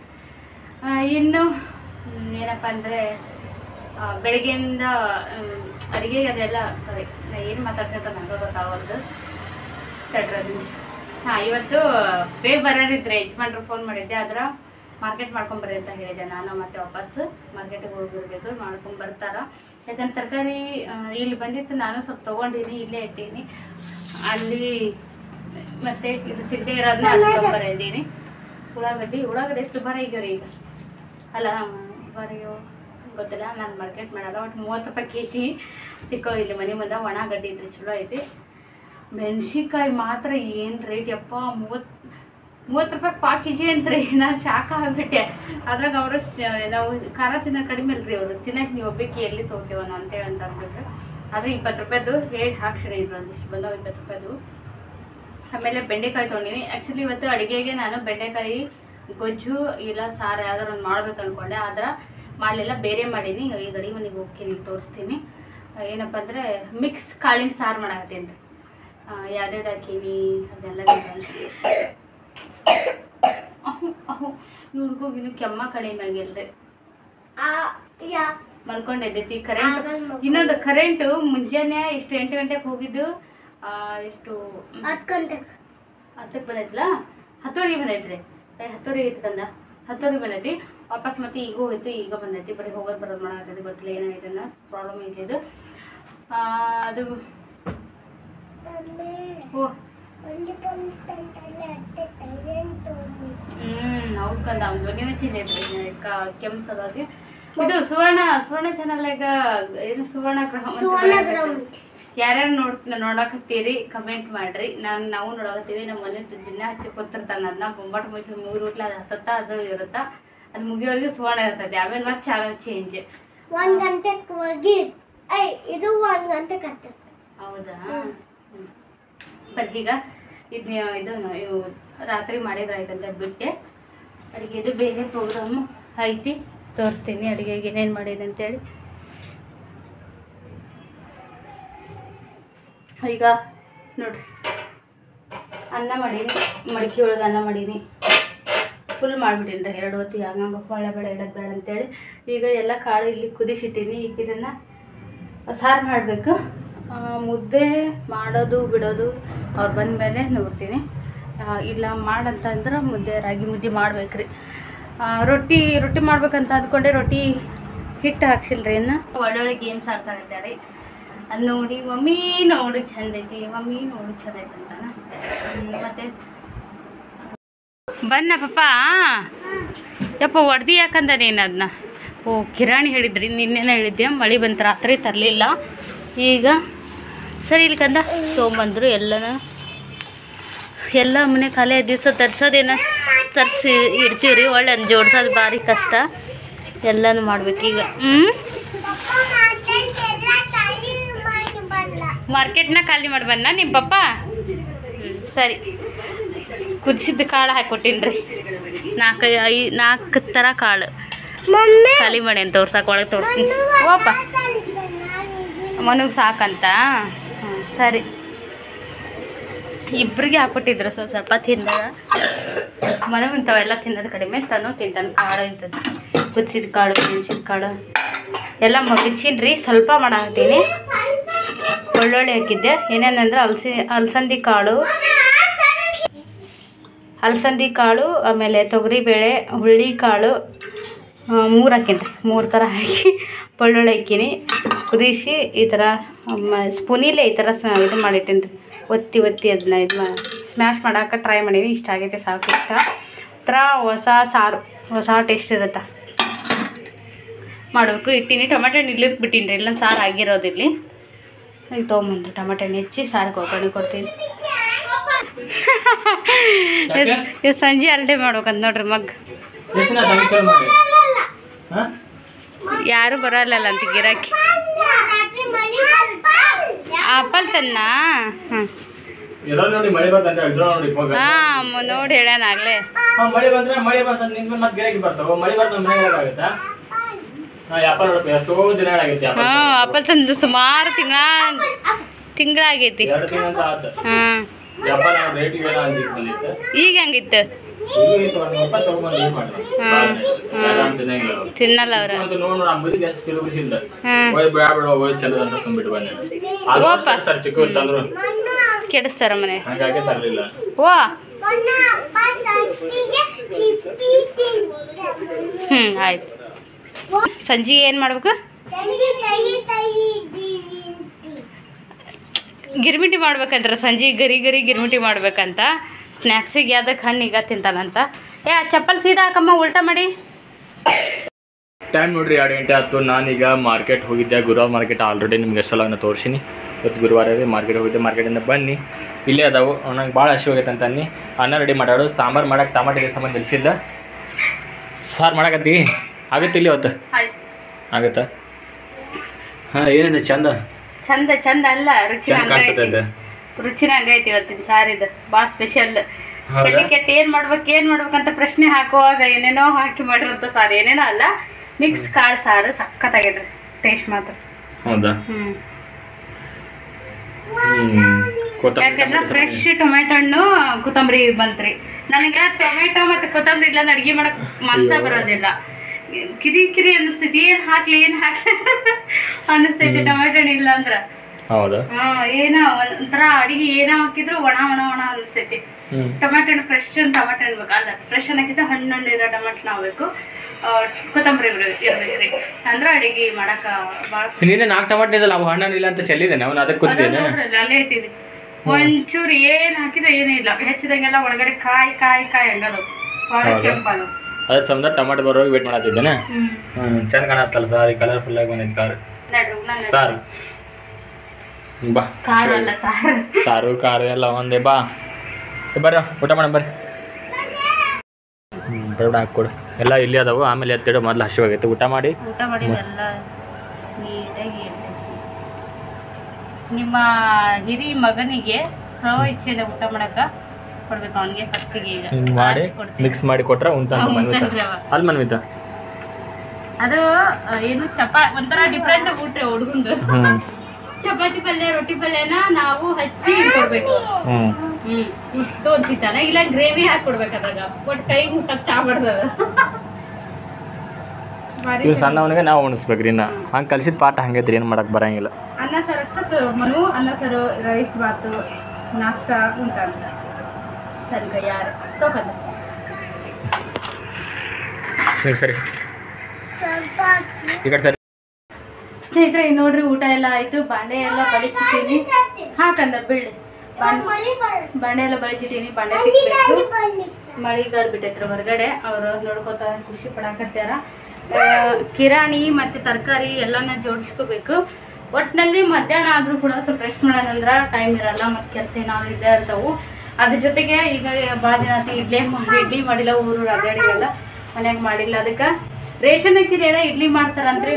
ಇನ್ನು ಏನಪ್ಪ ಅಂದರೆ ಬೆಳಗ್ಗೆಯಿಂದ ಅಡುಗೆಗೆ ಅದೆಲ್ಲ ನಾ ಏನು ಮಾತಾಡ್ತಿರ್ತ ನನಗೆ ಗೊತ್ತಾಗೋದು. ಇವತ್ತು ಬೇಗ ಬರೋರಿದ್ರೆ ಯಜಮಾನ್ರು ಫೋನ್ ಮಾಡಿದ್ದೆ. ಆದ್ರೆ ಮಾರ್ಕೆಟ್ ಮಾಡ್ಕೊಂಬರ್ರಿ ಅಂತ ಹೇಳಿದೆ ನಾನು. ಮತ್ತೆ ವಾಪಸ್ ಮಾರ್ಕೆಟಿಗೆ ಹೋಗಿರ್ಬೇಕು, ಮಾಡ್ಕೊಂಬರ್ತಾರ. ಯಾಕಂದ್ರೆ ತರಕಾರಿ ಇಲ್ಲಿ ಬಂದಿತ್ತು, ನಾನು ಸ್ವಲ್ಪ ತೊಗೊಂಡಿನಿ, ಇಲ್ಲೇ ಇಟ್ಟೀನಿ. ಅಲ್ಲಿ ಮತ್ತೆ ಇದು ಸಿಗದೆ ಇರೋದನ್ನ ಅಲ್ಲಿ ತೊಗೊಂಬರಿದ್ದೀನಿ. ಉಳ್ಳಾಗಡ್ಡಿ ಎಷ್ಟು ದುಬಾರಿ ಆಗ್ಯಾವ್ರಿ ಈಗ ಅಲ್ಲ, ದುಬಾರಿಯೋ ಗೊತ್ತಿಲ್ಲ, ನಾನು ಮಾರ್ಕೆಟ್ ಮಾಡಲ್ಲ. ಒಟ್ಟು 30 ರೂಪಾಯಿ ಕೆ ಜಿ ಸಿಕ್ಕೋ ಇಲ್ಲಿ ಮನೆ ಮುಂದೆ. ಒಣ ಗಡ್ಡಿ ಇದ್ರೆ ಚಲೋ ಐತಿ. ಮೆಣಸಿನ್ಕಾಯಿ ಮಾತ್ರ ಏನು ರೇಟ್ ಯಪ್ಪ, 30 ರೂಪಾಯಿ ಪಾ ಕೆ ಜಿ ಅಂತ್ರಿ. ನಾನು ಶಾಖ ಆಗಿಬಿಟ್ಟೆ. ಅದ್ರಾಗ ಅವರು ನಾವು ಖಾರ ತಿನ್ನೋ ಕಡಿಮೆ ಅಲ್ರಿ, ಅವರು ತಿನ್ನಕ್ಕೆ ನೀವು ಒಬ್ಬಕ್ಕೆ ಎಲ್ಲಿ ತೊಗೋತೀವನ ಅಂತೇಳಿ ಅಂತ ಅಂದ್ಬಿಟ್ರೆ. ಆದರೆ 20 ರೂಪಾಯ್ದು ರೇಟ್ ಹಾಕ್ಸಿರಿ ಇದ್ರು, ಒಂದಿಷ್ಟು ಬಂದವು 20 ರೂಪಾಯ್ದು. ಆಮೇಲೆ ಬೆಂಡೆಕಾಯಿ ತೊಗೊಂಡಿನಿ. ಆ್ಯಕ್ಚುಲಿ ಇವತ್ತು ಅಡುಗೆಗೆ ನಾನು ಬೆಂಡೆಕಾಯಿ ಗೊಜ್ಜು ಇಲ್ಲ ಸಾರು ಯಾವ್ದಾರು ಒಂದು ಮಾಡ್ಬೇಕು ಅಂದ್ಕೊಂಡೆ, ಆದ್ರೆ ಮಾಡಲಿಲ್ಲ, ಬೇರೆ ಮಾಡೀನಿ. ಈಗ ಅಡುಗೆ ಮನೆಗೆ ಹೋಗ್ತೀನಿ, ತೋರಿಸ್ತೀನಿ. ಏನಪ್ಪ ಅಂದರೆ ಮಿಕ್ಸ್ ಕಾಳಿನ ಸಾರು ಮಾಡಾಕತ್ತೀನಿ ರೀ. ಯಾವ್ದು ಹಾಕೀನಿ ಅದೆಲ್ಲ ಹುಡ್ಗೋಗಿನ್ನು ಕೆಮ್ಮ ಕಡಿಮೆ ಆಗಿಲ್ರಿ. ಮಲ್ಕೊಂಡು ಎದ್ದೈತಿ. ಕರೆಂಟ್ ಇನ್ನೊಂದು ಕರೆಂಟು ಮುಂಜಾನೆ ಎಷ್ಟು 8 ಗಂಟೆಗೆ ಹೋಗಿದ್ದು, ಎಷ್ಟು 10 ಬಂದೈತಿಲ್ಲ, 10 ಬಂದೈತ್ರಿ. 10 ಇತ್ಕಂದ 10 ಬಂದೈತಿ. ವಾಪಸ್ ಮತ್ತೆ ಈಗ ಹೋಯ್ತು, ಈಗ ಬಂದೈತಿ. ಬರೀ ಹೋಗೋದು ಬರೋದು ಮಾಡಾಕತ್ತೈತಿ, ಗೊತ್ತಿಲ್ಲ ಏನಾಗೈತೆ ಅನ್ನೋ ಪ್ರಾಬ್ಲಮ್ ಐತಿ ಇದು. ಅದು ಹೌದು ಕಂದ, ಅವ್ನ ಬಗ್ಗೆನೇ ಚೇಂಜ್ ಐತ್ರಿ ಕೆಮ್ಸೋದಾಗಿ. ಇದು ಸುವರ್ಣ ಚಾನಲ್ನಾಗ ಏನು ಸುವರ್ಣ ಗ್ರಹ ಯಾರ್ಯಾರು ನೋಡಕತ್ತೀರಿ ಕಮೆಂಟ್ ಮಾಡ್ರಿ. ನಾವು ನೋಡಕತ್ತೀವಿ. ನಮ್ಮ ಮನೆ ದಿನ ಹಚ್ಚಿ ಕೂತಿರ್ತಾನೆ, ಅದನ್ನ ಬೊಂಬಾಟ್ ಮುಗಿಸಿ 3 ರೂಟ್ಲ ಅದು ಹತ್ತತ್ತ ಅದು ಇರುತ್ತಾ, ಅದು ಮುಗಿಯೋರಿಗೆ ಸುವರ್ಣ ಇರ್ತದೆ. ಆಮೇಲೆ ಮತ್ತೆ ಚಾನಲ್ ಚೇಂಜ್ 1 ಗಂಟೆಗೆ ಹೋಗಿ ಇದು 1 ಗಂಟೆಗೆ ಹತ್ತತ್ತೆ. ಹೌದಾ? ಬರ್ಗೀಗ ಇದು ರಾತ್ರಿ ಮಾಡಿದ್ರಾಯ್ತಂತ ಬಿಟ್ಟೆ. ಅಡುಗೆದು ಬೇರೆ ಪ್ರೋಗ್ರಾಮು ಐತಿ, ತೋರಿಸ್ತೀನಿ ಅಡುಗೆಗೆ ಏನೇನು ಮಾಡಿದೆ ಅಂತೇಳಿ. ಈಗ ನೋಡ್ರಿ, ಅನ್ನ ಮಾಡೀನಿ, ಮಡಿಕೆ ಒಳಗೆ ಅನ್ನ ಮಾಡೀನಿ. ಫುಲ್ ಮಾಡಿಬಿಟ್ಟೀನಿ ರೀ, 2 ಹೊತ್ತಿಗೆ ಹಂಗಂಗೆ ಹೊಳೆ ಬೇಡ ಇಡೋದು ಬೇಡ ಅಂತೇಳಿ. ಈಗ ಎಲ್ಲ ಕಾಳು ಇಲ್ಲಿ ಕುದಿಸಿಟ್ಟೀನಿ. ಈಗ ಇದನ್ನು ಸಾರು ಮಾಡಬೇಕು. ಮುದ್ದೆ ಮಾಡೋದು ಬಿಡೋದು ಅವ್ರು ಬಂದ ಮೇಲೆ ನೋಡ್ತೀನಿ. ಇಲ್ಲ ಮಾಡಂತಂದ್ರೆ ರಾಗಿ ಮುದ್ದೆ ಮಾಡ್ಬೇಕ್ರಿ. ರೊಟ್ಟಿ ಮಾಡ್ಬೇಕಂತ ಅಂದ್ಕೊಂಡೆ, ರೊಟ್ಟಿ ಹಿಟ್ಟು ಹಾಕ್ಸಿಲ್ರಿ. ಇನ್ನು ಒಳ್ಳೊಳ್ಳೆ ಗೇಮ್ಸ್ ಆಡ್ಸಾಕತ್ತಾರೆ. ಅದು ನೋಡಿ ಮಮ್ಮಿ ನೋಡು ಚಂದ ಐತಿ, ಮಮ್ಮಿ ನೋಡು ಚಂದ ಐತಿ ಅಂತಾನ. ಮತ್ತೆ ಬನ್ನ ಪಾಪ ಯಪ್ಪ ಹೊಡ್ದು ಯಾಕಂದ ನೀನು ಅದನ್ನ? ಓ ಕಿರಾಣಿ ಹೇಳಿದ್ರಿ, ನಿನ್ನೆನ ಹೇಳಿದ್ದೆ. ಮಳೆ ಬಂತು, ರಾತ್ರಿ ತರಲಿಲ್ಲ. ಈಗ ಸರಿ ಇಲ್ಕಂದ ತೊಗೊಂಬಂದರು. ಎಲ್ಲ ಮನೆ ಖಾಲಿ ದಿವಸ ತರ್ಸೋದೇನ ತರಿಸಿ ಇಡ್ತೀವಿ ರೀ. ಒಳ್ಳೆ ಜೋಡ್ಸೋದು ಭಾರಿ ಕಷ್ಟ. ಎಲ್ಲನೂ ಮಾಡ್ಬೇಕು ಈಗ. ಮಾರ್ಕೆಟ್ನ ಖಾಲಿ ಮಾಡಿ ಬಂದ ನಿಮ್ಮ ಪಪ್ಪ? ಸರಿ, ಕುದಿಸಿದ ಕಾಳು ಹಾಕ್ಕೊಟ್ಟೀನಿ ರೀ. 4 ಥರ ಕಾಳು ಖಾಲಿ ಮಾಡಿ ಅಂತ ತೋರ್ಸಕ್ಕೆ ಒಳಗೆ ತೋರಿಸ್ತೀನಿ. ಓಪ ಮನಗೆ ಸಾಕಂತ. ಸರಿ, ಇಬ್ಬರಿಗೆ ಹಾಕ್ಬಿಟ್ಟಿದ್ರು. ಸ್ವಲ್ಪ ತಿಂದ ಮನೆ ಇಂಥವೆಲ್ಲ ತಿನ್ನೋದು ಕಡಿಮೆ, ತಿಂತಾನೆ. ಕಾಳು ಇಂಥದ್ದು ಕುದಿಸಿದ ಕಾಳು, ಮೆಣಸಿದ ಕಾಳು ಎಲ್ಲ ಮಗಿಚೀನಿ ರೀ. ಸ್ವಲ್ಪ ಮಾಡಾಕ್ತೀನಿ. ಒಳ್ಳೊಳ್ಳೆ ಹಾಕಿದ್ದೆ. ಏನೇನಂದ್ರೆ ಅಲಸಂದಿ ಕಾಳು, ಆಮೇಲೆ ತೊಗರಿಬೇಳೆ, ಹುಳ್ಳಿ ಕಾಳು 3 ಹಾಕೀನಿ ರೀ. 3 ಥರ ಹಾಕಿ ಬೆಳ್ಳುಳ್ಳಿ ಹಾಕೀನಿ. ಕುದಿಸಿ ಈ ಥರ ಸ್ಪೂನಿಲೇ ಈ ಥರ ಇದು ಮಾಡಿಟ್ಟೀನಿ ರೀ. ಒತ್ತಿ ಅದನ್ನ ಸ್ಮ್ಯಾಶ್ ಮಾಡೋಕೆ ಟ್ರೈ ಮಾಡೀನಿ. ಇಷ್ಟ ಆಗೈತೆ, ಸಾಕು. ಇಷ್ಟ ಥರ ಹೊಸ ಸಾರು, ಹೊಸ ಟೇಸ್ಟ್ ಇರುತ್ತೆ. ಮಾಡಬೇಕು. ಇಟ್ಟಿನಿ. ಟೊಮೆಟೊ ಇಡ್ಲಿಕ್ಕೆ ಬಿಟ್ಟೀನಿ ರೀ, ಇಲ್ಲ ಸಾರು ಆಗಿರೋದಿಲ್ಲಿ. ಈಗ ತೊಗೊಂಬಂದು ಟೊಮೆಟೊ ಹೆಚ್ಚಿ ಸಾರಿಗೆ ಒಗ್ಗರಣೆ ಕೊಡ್ತೀನಿ. ಸಂಜೆ ಅಲ್ಡೆ ಮಾಡ್ಬೇಕಂತ ನೋಡ್ರಿ ಮಗ್. ಯಾರು ಬರಲ್ಲ ಅಂತ ಗಿರಾಕಿ. ಆಪಲ್ ತನ್ನ ಹಾಂ ನೋಡಿ ಹೇಳ್ಯಾನ ಆಗ್ಲೇ. ಹಾಂ ಆಪಲ್ ತಂದು ಸುಮಾರು ತಿಂಗಳಾಗೈತಿ. ಹಾಂ ಈಗ ಹೆಂಗಿತ್ತು? ತಿನ್ನಲ್ಲ ಅವ್ರ. ಕೆಡಿಸ್ತಾರ ಮನೆ. ಹಾಗಾಗಿ ತರಲಿಲ್ಲ. ಓ ಆಯ್ತು. ಸಂಜೆ ಏನು ಮಾಡ್ಬೇಕು? ಗಿರ್ಮಿಟಿ ಮಾಡ್ಬೇಕಂತ ಸಂಜೆ ಗರಿ ಗಿರ್ಮಿಟಿ ಮಾಡ್ಬೇಕಂತ. ಸ್ನ್ಯಾಕ್ಸಿಗೆ ಯಾವ್ದಕ್ಕೆ ಹಣ್ಣೀಗ ತಿಂತಾನಂತ. ಆ ಚಪ್ಪಲ್ ಸೀದಾ ಹಾಕಮ್ಮ, ಉಲ್ಟಾ ಮಾಡಿ. ಟೈಮ್ ನೋಡ್ರಿ 2 ಗಂಟೆ ಆಯ್ತು. ನಾನೀಗ ಮಾರ್ಕೆಟ್ ಹೋಗಿದ್ದೆ, ಗುರುವಾರ ಮಾರ್ಕೆಟ್ ಆಲ್ರೆಡಿ ನಿಮ್ಗೆ ಎಷ್ಟೆಲ್ಲ ನಾನು ತೋರಿಸಿನಿ. ಇವತ್ತು ಗುರುವಾರ ಮಾರ್ಕೆಟ್ ಹೋಗಿದ್ದೆ. ಮಾರ್ಕೆಟಿಂದ ಬನ್ನಿ ಇಲ್ಲೇ ಅದಾವು. ನಂಗೆ ಭಾಳ ಹಸಿ ಹೋಗೈತೆ ಅಂತ ಅನ್ನಿ ಅನ್ನ ರೆಡಿ ಮಾಡಾಡು. ಸಾಂಬಾರು ಮಾಡಕ್ಕೆ ಟಮಾಟೆ ಸಂಬಂಧ ನಿಲ್ಸಿದ್ದ. ಸಾರು ಮಾಡಕತ್ತಿ ಆಗುತ್ತೆ ಇಲ್ಲಿ ಇವತ್ತು ಆಗುತ್ತಾ? ಹಾಂ ಏನೇನು ಚಂದ ಅಲ್ಲ, ರುಚಿನ ಹಂಗೈತಿ ಇವತ್ತಿನ ಸಾರಿದು. ಭಾಳ ಸ್ಪೆಷಲ್. ತಲೆ ಕೆಟ್ಟ ಏನು ಮಾಡ್ಬೇಕಂತ ಪ್ರಶ್ನೆ ಹಾಕುವಾಗ ಏನೇನೋ ಹಾಕಿ ಮಾಡಿರೋಂಥ ಸಾರು. ಏನೇನೋ ಅಲ್ಲ, ಮಿಕ್ಸ್ ಕಾಳು ಸಾರು ಸಖತ್ತಾಗೈತ್ರಿ. ಟೇಸ್ಟ್ ಮಾತ್ರ. ಹೌದಾ? ಯಾಕಂದ್ರೆ ಫ್ರೆಶ್ ಟೊಮೆಟೊ ಹಣ್ಣು ಕೊತ್ತಂಬರಿ ಬಂತ್ರಿ. ನನಗೆ ಟೊಮೆಟೊ ಮತ್ತು ಕೊತ್ತಂಬರಿ ಇಲ್ಲ ಅಡುಗೆ ಮಾಡಕ್ ಮನ್ಸ ಬರೋದಿಲ್ಲ. ಕಿರಿ ಅನಿಸ್ತೈತಿ. ಏನು ಹಾಕ್ಲಿ ಅನಿಸ್ತೈತಿ ಟೊಮೆಟೊ ಹಣ್ಣು ಇಲ್ಲ ಅಂದ್ರೆ. ಹೌದಾ? ಏನೋ ಒಂಥರ ಅಡಿಗೆ ಏನೋ ಹಾಕಿದ್ರು ಒಣ ಅನಿಸ್ತೈತಿ. ಟೊಮೆಟೊ ಹಣ್ಣು ಫ್ರೆಶ್ ಟೊಮೆಟೊ ಹಣ್ಣು ಬೇಕು. ಅಲ್ಲ, ಫ್ರೆಶ್ ಅನ್ನಕ್ಕಿಂತ ಹಣ್ಣು ಇರೋ ಟೊಮೆಟೊ ಆಗ್ಬೇಕು. ಕೊತ್ತಂಬರಿ ಇರ್ಬೇಕ್ರಿ, ಅಂದ್ರೆ ಅಡಿಗೆ ಮಾಡಕ ಭಾಳ. ನೀನೆ 4 ಟೊಮೆಟೊ ಇದಲ್ಲ, ಅವು ಹಣ್ಣನಿಲ್ಲ ಅಂತ ಚೆಲ್ಲಿದ್ದೇನೆ. ಅವನು ಅದಕ್ಕೆ ಕೂತಿದ್ದೇನೆ. ಅಲ್ಲೇ ಇಟ್ಟಿದ್ವಿ. ಒಂಚೂರು ಏನು ಹಾಕಿದ್ರೆ ಏನೂ ಇಲ್ಲ. ಹೆಚ್ಚಿದಂಗೆಲ್ಲ ಒಳಗಡೆ ಕಾಯಿ ಹಂಗದು ಕೆಂಪದು. ಅದ್ರ ಸಂಬಂಧ ಟೊಮೆಟೊ ಬರೋಗಿ ವೇಟ್ ಮಾಡತ್ತಿದ್ದೇನೆ. ಚಂದ ಕಾಣತ್ತಲ್ಲ ಸಾರಿ, ಕಲರ್ಫುಲ್ ಆಗಿ ಬಂದಿದ್ದು ಕಾರು. ಸಾರು ಬಾ, ಸಾರು ಕಾರು ಎಲ್ಲ ಒಂದೇ. ಬಾ ಬರ್ರ ಊಟ ಮಾಡೋಣ ಬರ್ರಿ. ಬೇಡ ಹಾಕ್ಕೊಡು. ಎಲ್ಲ ಇಲ್ಲಿ ಅದಾವು. ಆಮೇಲೆ ಎತ್ತಿಡು. ಮೊದಲು ಹಸಿವಾಗೈತೆ. ಊಟ ಮಾಡಿ ಎಲ್ಲ ನೀಟಾಗಿ. ನಿಮ್ಮ ಹಿರಿ ಮಗನಿಗೆ ಇಚ್ಛೆಯಿಂದ ಊಟ ಮಾಡಕ ಕೊಡ್ಬೇಕು. ಅವನಿಗೆ ಫಸ್ಟಿಗೆ ಈಗ ಮಾಡಿ ಮಿಕ್ಸ್ ಮಾಡಿ ಕೊಟ್ರೆ ಅಲ್ಲಿ ಮನ್ವಿತ ಅದು ಏನು ಒಂಥರ ಡಿಫ್ರೆಂಟ್ ಊಟ ಹುಡುಗಂದು. ಚಪಾತಿ ಪಲ್ಯ ರೊಟ್ಟಿ ಪಲ್ಯನ ನಾವು ಹಚ್ಚಿ ಕೊಡ್ಬೇಕು. ತೋರ್ಸಿತಾನ ಇಲ್ಲ ಗ್ರೇವಿ ಹಾಕಿ ಕೊಡ್ಬೇಕಾದಾಗ ಒಟ್ಟು ಕೈ ಮುಟ್ಟಕ್ ಚಾ ಬಡ್ದದ. ಇವ್ರು ಸಣ್ಣವನಿಗೆ ನಾವು ಉಣಿಸ್ಬೇಕ್ರಿ. ಇನ್ನ ಹಂಗೆ ಕಲ್ಸಿದ ಪಾಠ ಹಂಗೈತ್ರಿ, ಏನು ಮಾಡಕ್ ಬರಂಗಿಲ್ಲ. ಅನ್ನ ಸಾರು ಅಷ್ಟ ಮನು. ಅನ್ನ ಸಾರು, ರೈಸ್ ಬಾತು, ನಾಷ್ಟ ಉಂಟ ಸರಿ ಯಾರು ತಗೊಂಡ ಸರಿ ಈ ಕಡೆ ಸರಿ. ಸ್ನೇಹಿತರೆ ನೋಡ್ರಿ, ಊಟ ಎಲ್ಲ ಆಯ್ತು. ಬಾಂಡೆ ಎಲ್ಲ ಬಳಿಚಿಟ್ಟೀನಿ. ಹಾಕಂದ ಬೀಳಿ ಬಾಂಡೆ ಎಲ್ಲ ಬಳಿಚಿಟ್ಟೀನಿ. ಬಾಂಡೆ ತಿಕ್ಬೇಕು. ಮಳಿಗಾಡ್ ಬಿಟ್ಟೈತ್ರ ಹೊರಗಡೆ. ಅವರು ನೋಡ್ಕೊತ ಖುಷಿ ಪಡಾಕತ್ಯಾರ. ಕಿರಾಣಿ ಮತ್ತು ತರಕಾರಿ ಎಲ್ಲನ ಜೋಡಿಸ್ಕೋಬೇಕು. ಒಟ್ಟಿನಲ್ಲಿ ಮಧ್ಯಾಹ್ನ ಆದರೂ ಕೂಡ ಸ್ವಲ್ಪ ರೆಸ್ಟ್ ಮಾಡೋದಂದ್ರೆ ಟೈಮ್ ಇರಲ್ಲ. ಮತ್ತು ಕೆಲಸ ಏನಾದ್ರು ಇದ್ದೇ ಇರ್ತಾವೆ. ಅದ್ರ ಜೊತೆಗೆ ಈಗ ಭಾಳ ದಿನ ಆಯ್ತು ಇಡ್ಲಿ ಮಾಡಿಲ್ಲ. ಊರು ಅಡ್ಡಾಡಿಗೆಲ್ಲ ಮನ್ಯಾಗ ಮಾಡಿಲ್ಲ. ಅದಕ್ಕೆ ರೇಷನ್ ಅಕ್ಕಿಲೇನೋ ಇಡ್ಲಿ ಮಾಡ್ತಾರಂತ್ರಿ.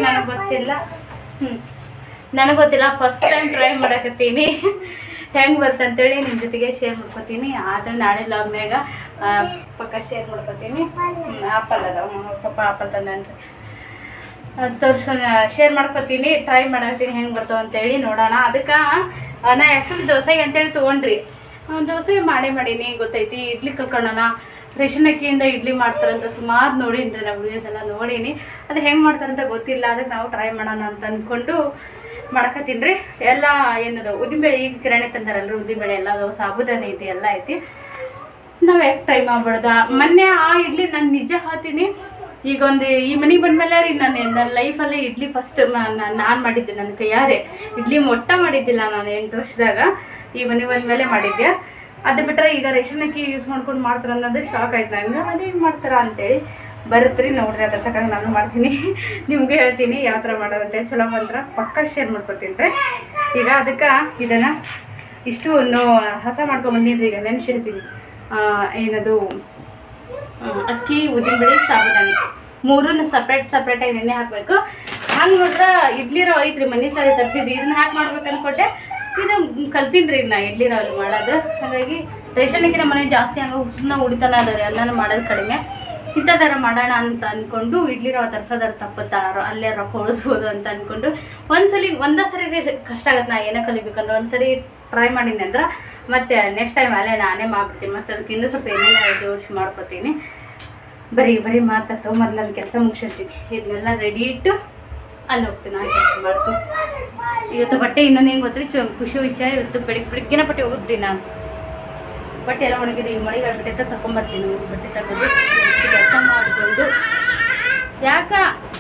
ನನಗೆ ಗೊತ್ತಿಲ್ಲ. ಫಸ್ಟ್ ಟೈಮ್ ಟ್ರೈ ಮಾಡಕತ್ತೀನಿ. ಹೆಂಗೆ ಬರ್ತಂತೇಳಿ ನಿಮ್ಮ ಜೊತೆಗೆ ಶೇರ್ ಮಾಡ್ಕೊತೀನಿ. ಆದರೆ ನಾಳೆ ಲಾಗ್ನಾಗ ಪಕ್ಕ ಶೇರ್ ಮಾಡ್ಕೊತೀನಿ. ಆಪಲ್ ಅದಾವ, ಪಪ್ಪ ಆಪಲ್ ತಂದನ್ರಿ. ತೋರಿಸ್ಕೊಂಡು ಶೇರ್ ಮಾಡ್ಕೊತೀನಿ. ಟ್ರೈ ಮಾಡಾಕ್ತೀನಿ ಹೆಂಗೆ ಬರ್ತಾವ ಅಂತೇಳಿ ನೋಡೋಣ. ಅದಕ್ಕೆ ನಾ ಆ್ಯಕ್ಚುಲಿ ದೋಸೆಗೆ ಅಂತೇಳಿ ತೊಗೊಂಡ್ರಿ. ದೋಸೆ ಮಾಡೀನಿ ಗೊತ್ತೈತಿ. ಇಡ್ಲಿ ಕಲ್ಕೊಳ್ಳೋಣ. ರೇಷನ್ ಅಕ್ಕಿಯಿಂದ ಇಡ್ಲಿ ಮಾಡ್ತಾರಂತ ಸುಮಾರು ನೋಡೀನಿ ರೀ. ನಾವು ವಿಡಿಯೋಸ್ ಎಲ್ಲ ನೋಡೀನಿ. ಅದು ಹೆಂಗೆ ಮಾಡ್ತಾರಂತ ಗೊತ್ತಿಲ್ಲ. ಅದಕ್ಕೆ ನಾವು ಟ್ರೈ ಮಾಡೋಣ ಅಂತ ಅಂದ್ಕೊಂಡು ಮಾಡಕತ್ತೀನಿ ರೀ. ಎಲ್ಲ ಏನದು ಉದ್ದಿನಬೇಳೆ, ಈಗ ಕಿರಾಣಿ ತಂದಾರಲ್ರಿ ಉದ್ದಿನಬೇಳೆ ಎಲ್ಲ ಅದಾವೆ. ಸಾಬುದಾನಿ ಐತಿ, ಎಲ್ಲ ಐತಿ. ನಾವು ಯಾಕೆ ಟ್ರೈ ಮಾಡ್ಬಾರ್ದು. ಮೊನ್ನೆ ಆ ಇಡ್ಲಿ ನಾನು ನಿಜ ಹೇಳ್ತೀನಿ. ಈಗ ಈ ಮನೆಗೆ ಬಂದಮೇಲೆ ರೀ ನನ್ನ ಲೈಫಲ್ಲೇ ಇಡ್ಲಿ ಫಸ್ಟ್ ನಾನು ಮಾಡಿದ್ದೆ. ನನ್ನ ಕೈಯಾರೆ ಇಡ್ಲಿ ಮೊಟ್ಟ ಮಾಡಿದ್ದಿಲ್ಲ ನಾನು 8 ವರ್ಷದಾಗ. ಈ ಮನೆಗೆ ಬಂದಮೇಲೆ ಮಾಡಿದ್ದೆ. ಅದು ಬಿಟ್ಟರೆ ಈಗ ರೇಷನ್ ಅಕ್ಕಿ ಯೂಸ್ ಮಾಡ್ಕೊಂಡು ಮಾಡ್ತಾರೆ ಅನ್ನೋದು ಶಾಕ್ ಆಯ್ತು ನಂಗೆ. ಅದು ಹೆಂಗೆ ಮಾಡ್ತಾರ ಅಂತೇಳಿ ಬರುತ್ತೀರಿ ನೋಡ್ರಿ. ಅದ್ರ ತಕ್ಕಂಗೆ ನಾನು ಮಾಡ್ತೀನಿ, ನಿಮಗೆ ಹೇಳ್ತೀನಿ ಯಾವ ಥರ ಮಾಡೋದಂತೆ. ಚಲೋ ಬಂದ್ರೆ ಪಕ್ಕ ಶೇರ್ ಮಾಡ್ಕೊತೀನಿ ರೀ. ಈಗ ಅದಕ್ಕೆ ಇದನ್ನು ಇಷ್ಟು ಹಸ ಮಾಡ್ಕೊಂಬಂದಿದ್ರಿ. ಈಗ ನೆನೆಸಿಡ್ತೀನಿ. ಏನದು ಅಕ್ಕಿ, ಉದ್ದಿನಬೇಳೆ, ಸಾಬುದಾನಿ 3 ಸಪ್ರೇಟಾಗಿ ನೆನೆ ಹಾಕಬೇಕು. ಹಂಗೆ ನೋಡ್ರೆ ಇಡ್ಲಿ ರವೆ ಐತ್ರಿ, ಮನೆ ಸಾರಿ ತರಿಸಿದ್ರಿ. ಇದನ್ನ ಹಾಕಿ ಮಾಡ್ಬೇಕು ಅಂದ್ಕೊಟ್ಟೆ. ಇದು ಕಲ್ತೀನಿ ರೀ ನಾ ಇಡ್ಲಿ ರವೆ ಮಾಡೋದು. ಹಾಗಾಗಿ ರೇಷನ್ ಅಕ್ಕಿ ನಮ್ಮ ಮನೆ ಜಾಸ್ತಿ ಹಂಗೆ ಸುಮ್ಮನೆ ಉಳಿತಾನ ಅದಾರೆ. ಅನ್ನನ ಮಾಡೋದು ಕಡಿಮೆ. ಇಂಥದಾರ ಮಾಡೋಣ ಅಂತ ಅಂದ್ಕೊಂಡು ಇಡ್ಲಿ ರವೆ ತರ್ಸೋದಾರ ತಪ್ಪತ್ತಾರೋ ಅಲ್ಲೇ ರೊಕ್ಕ ಉಳಿಸ್ಬೋದು ಅಂತ ಅಂದ್ಕೊಂಡು ಒಂದೇ ಸರಿ ಕಷ್ಟ ಆಗತ್ತೆ. ನಾ ಏನೋ ಕಲಿಬೇಕಂದ್ರೆ ಒಂದ್ಸರಿ ಟ್ರೈ ಮಾಡೀನಿ ಅಂದ್ರೆ ಮತ್ತೆ ನೆಕ್ಸ್ಟ್ ಟೈಮ್ ಅಲ್ಲೇ ನಾನೇ ಮಾಡ್ಬಿಡ್ತೀನಿ. ಮತ್ತು ಅದಕ್ಕೆ ಇನ್ನೂ ಸ್ವಲ್ಪ ಏನೇನು ಜೋಡಿಸಿ ಮಾಡ್ಕೊತೀನಿ. ಬರೀ ಮಾತಾಡ್ತಾವೆ. ಮೊದಲು ನನ್ನ ಕೆಲಸ ಮುಗಿಸಿರ್ತೀನಿ. ಇದನ್ನೆಲ್ಲ ರೆಡಿ ಇಟ್ಟು ಅಲ್ಲಿ ಹೋಗ್ತೀನಿ, ನಾನು ಕೆಲಸ ಮಾಡ್ತೀನಿ. ಇವತ್ತು ಬಟ್ಟೆ ಇನ್ನೊಂದು ಹೆಂಗೆ ಗೊತ್ತ್ರಿ ಖುಷಿ ವಿಷಯ, ಇವತ್ತು ಬೆಳಗ್ಗಿನ ಬಟ್ಟೆ ಹೋಗಿದ್ರಿ ನಾನು. ಬಟ್ಟೆ ಎಲ್ಲ ಒಣಗಿದ್ದು ಈಗ ಮಳೆಗಾಲ ಬಟ್ಟೆ ಅಂತ ತಗೊಂಬರ್ತೀನಿ. ಬಟ್ಟೆ ತಗೊಂಡು ಕೆಲಸ ಮಾಡಿಕೊಂಡು ಯಾಕ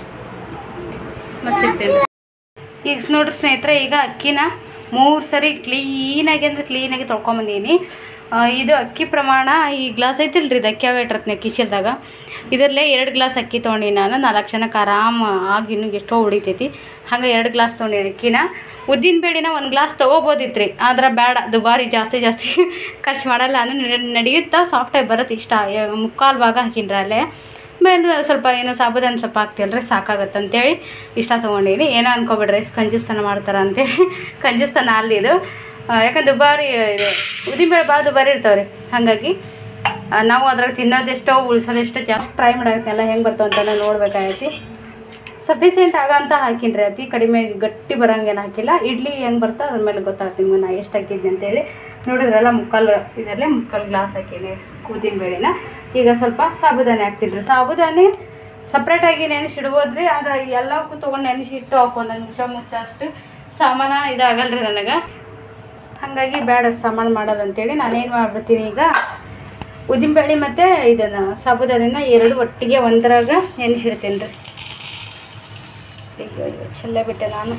ಮತ್ತೆ ಸಿಗ್ತೀನಿ. ಈಗ ನೋಡ್ರಿ ಸ್ನೇಹಿತರೆ, ಈಗ ಅಕ್ಕಿನ 3 ಸರಿ ಕ್ಲೀನಾಗಿ ತೊಳ್ಕೊಂಬಂದೀನಿ. ಇದು ಅಕ್ಕಿ ಪ್ರಮಾಣ ಈ ಗ್ಲಾಸ್ ಐತಿಲ್ರಿ, ಇದು ಅಕ್ಕಿ ಆಗಿಟ್ಟಿರ್ತೀನಿ ಅಕ್ಕಿ ಚೀಲದಾಗ. ಇದರಲ್ಲೇ 2 ಗ್ಲಾಸ್ ಅಕ್ಕಿ ತೊಗೊಂಡು ನಾನು 4 ಜನಕ್ಕೆ ಆರಾಮ ಆಗಿ ಇನ್ನೂ ಎಷ್ಟೋ ಉಳಿತೈತಿ. ಹಂಗೆ 2 ಗ್ಲಾಸ್ ತೊಗೊಂಡು ಅಕ್ಕಿನ. ಉದ್ದಿನ ಬೇಳೆನ 1 ಗ್ಲಾಸ್ ತೊಗೋಬೋದಿತ್ತು ರೀ, ಆದ್ರೆ ಬೇಡ, ದುಬಾರಿ ಜಾಸ್ತಿ ಖರ್ಚು ಮಾಡಲ್ಲ ಅಂದ್ರೆ ನಡೆಯುತ್ತಾ, ಸಾಫ್ಟಾಗಿ ಬರುತ್ತೆ. ಇಷ್ಟ 3/4 ಭಾಗ ಹಾಕಿನ್ರಿ ಅಲ್ಲೇ. ಮೇಲೆ ಸ್ವಲ್ಪ ಏನೋ ಸಾಬೂದಾನಿ ಸ್ವಲ್ಪ ಹಾಕ್ತಿಲ್ರಿ, ಸಾಕಾಗತ್ತೆ ಅಂತೇಳಿ ಇಷ್ಟ ತೊಗೊಂಡೀನಿ. ಏನೋ ಅನ್ಕೊಬಿಡ್ರಿ ಕಂಜೂಸ್ತನ ಮಾಡ್ತಾರೆ ಅಂತೇಳಿ. ಕಂಜೂಸ್ತನ ಅಲ್ಲಿ ಇದು, ಯಾಕಂದ್ರೆ ದುಬಾರಿ ಇದೆ, ಉದ್ದಿನಬೇಳೆ ಭಾಳ ದುಬಾರಿ ಇರ್ತಾವ್ರಿ. ಹಾಗಾಗಿ ನಾವು ಅದ್ರಾಗ ತಿನ್ನೋದೆಷ್ಟೋ ಉಳಿಸೋದೆಷ್ಟೋ ಜಾಸ್ತಿ ಟ್ರೈ ಮಾಡೋಕ್ಕೆಲ್ಲ ಹೆಂಗೆ ಬರ್ತಾವ ಅಂತ ನೋಡ್ಬೇಕಾಗೈತಿ. ಸಫಿಸಿಯೆಂಟ್ ಆಗೋಂತ ಹಾಕಿನ್ರಿ, ಅತಿ ಕಡಿಮೆ ಗಟ್ಟಿ ಬರೋಂಗೇನು ಹಾಕಿಲ್ಲ. ಇಡ್ಲಿ ಹೆಂಗೆ ಬರ್ತಾ ಅದ್ರ ಮೇಲೆ ಗೊತ್ತಾಗ್ತಿ ನಿಮ್ಗೆ ನಾ ಎಷ್ಟು ಹಾಕಿದ್ದೆ ಅಂತೇಳಿ. ನೋಡಿದ್ರಲ್ಲ ಇದರಲ್ಲೇ 3/4 ಗ್ಲಾಸ್ ಹಾಕೀನಿ ಉದ್ದಿನಬೇಳೆನ. ಈಗ ಸ್ವಲ್ಪ ಸಾಬೂದಾನಿ ಹಾಕ್ತೀನಿ. ಸಾಬೂದಾನಿ ಸಪ್ರೇಟಾಗಿ ನೆನೆಸಿಡ್ಬೋದ್ರಿ, ಆದರೆ ಎಲ್ಲಕ್ಕೂ ತೊಗೊಂಡು ನೆನೆಸಿಟ್ಟು ಹಾಕೊಂಡ್ ನಿಮಿಷ ಮುಚ್ಚಷ್ಟು ಸಾಮಾನು ಇದಾಗಲ್ರಿ ನನಗೆ. ಹಾಗಾಗಿ ಬೇಡ ಸಾಮಾನು ಮಾಡೋದಂತೇಳಿ ನಾನೇನು ಮಾಡ್ಬಿಡ್ತೀನಿ, ಈಗ ಉದ್ದಿನಬೇಳೆ ಮತ್ತು ಇದನ್ನು ಸಾಬೂದಾನಿನ 2 ಒಟ್ಟಿಗೆ ಒಂದರಾಗ ನೆನೆಸಿಡ್ತೀನಿ ರೀ. ಅಯ್ಯೋ ಚೆಲ್ಲ ಬಿಟ್ಟೆ ನಾನು.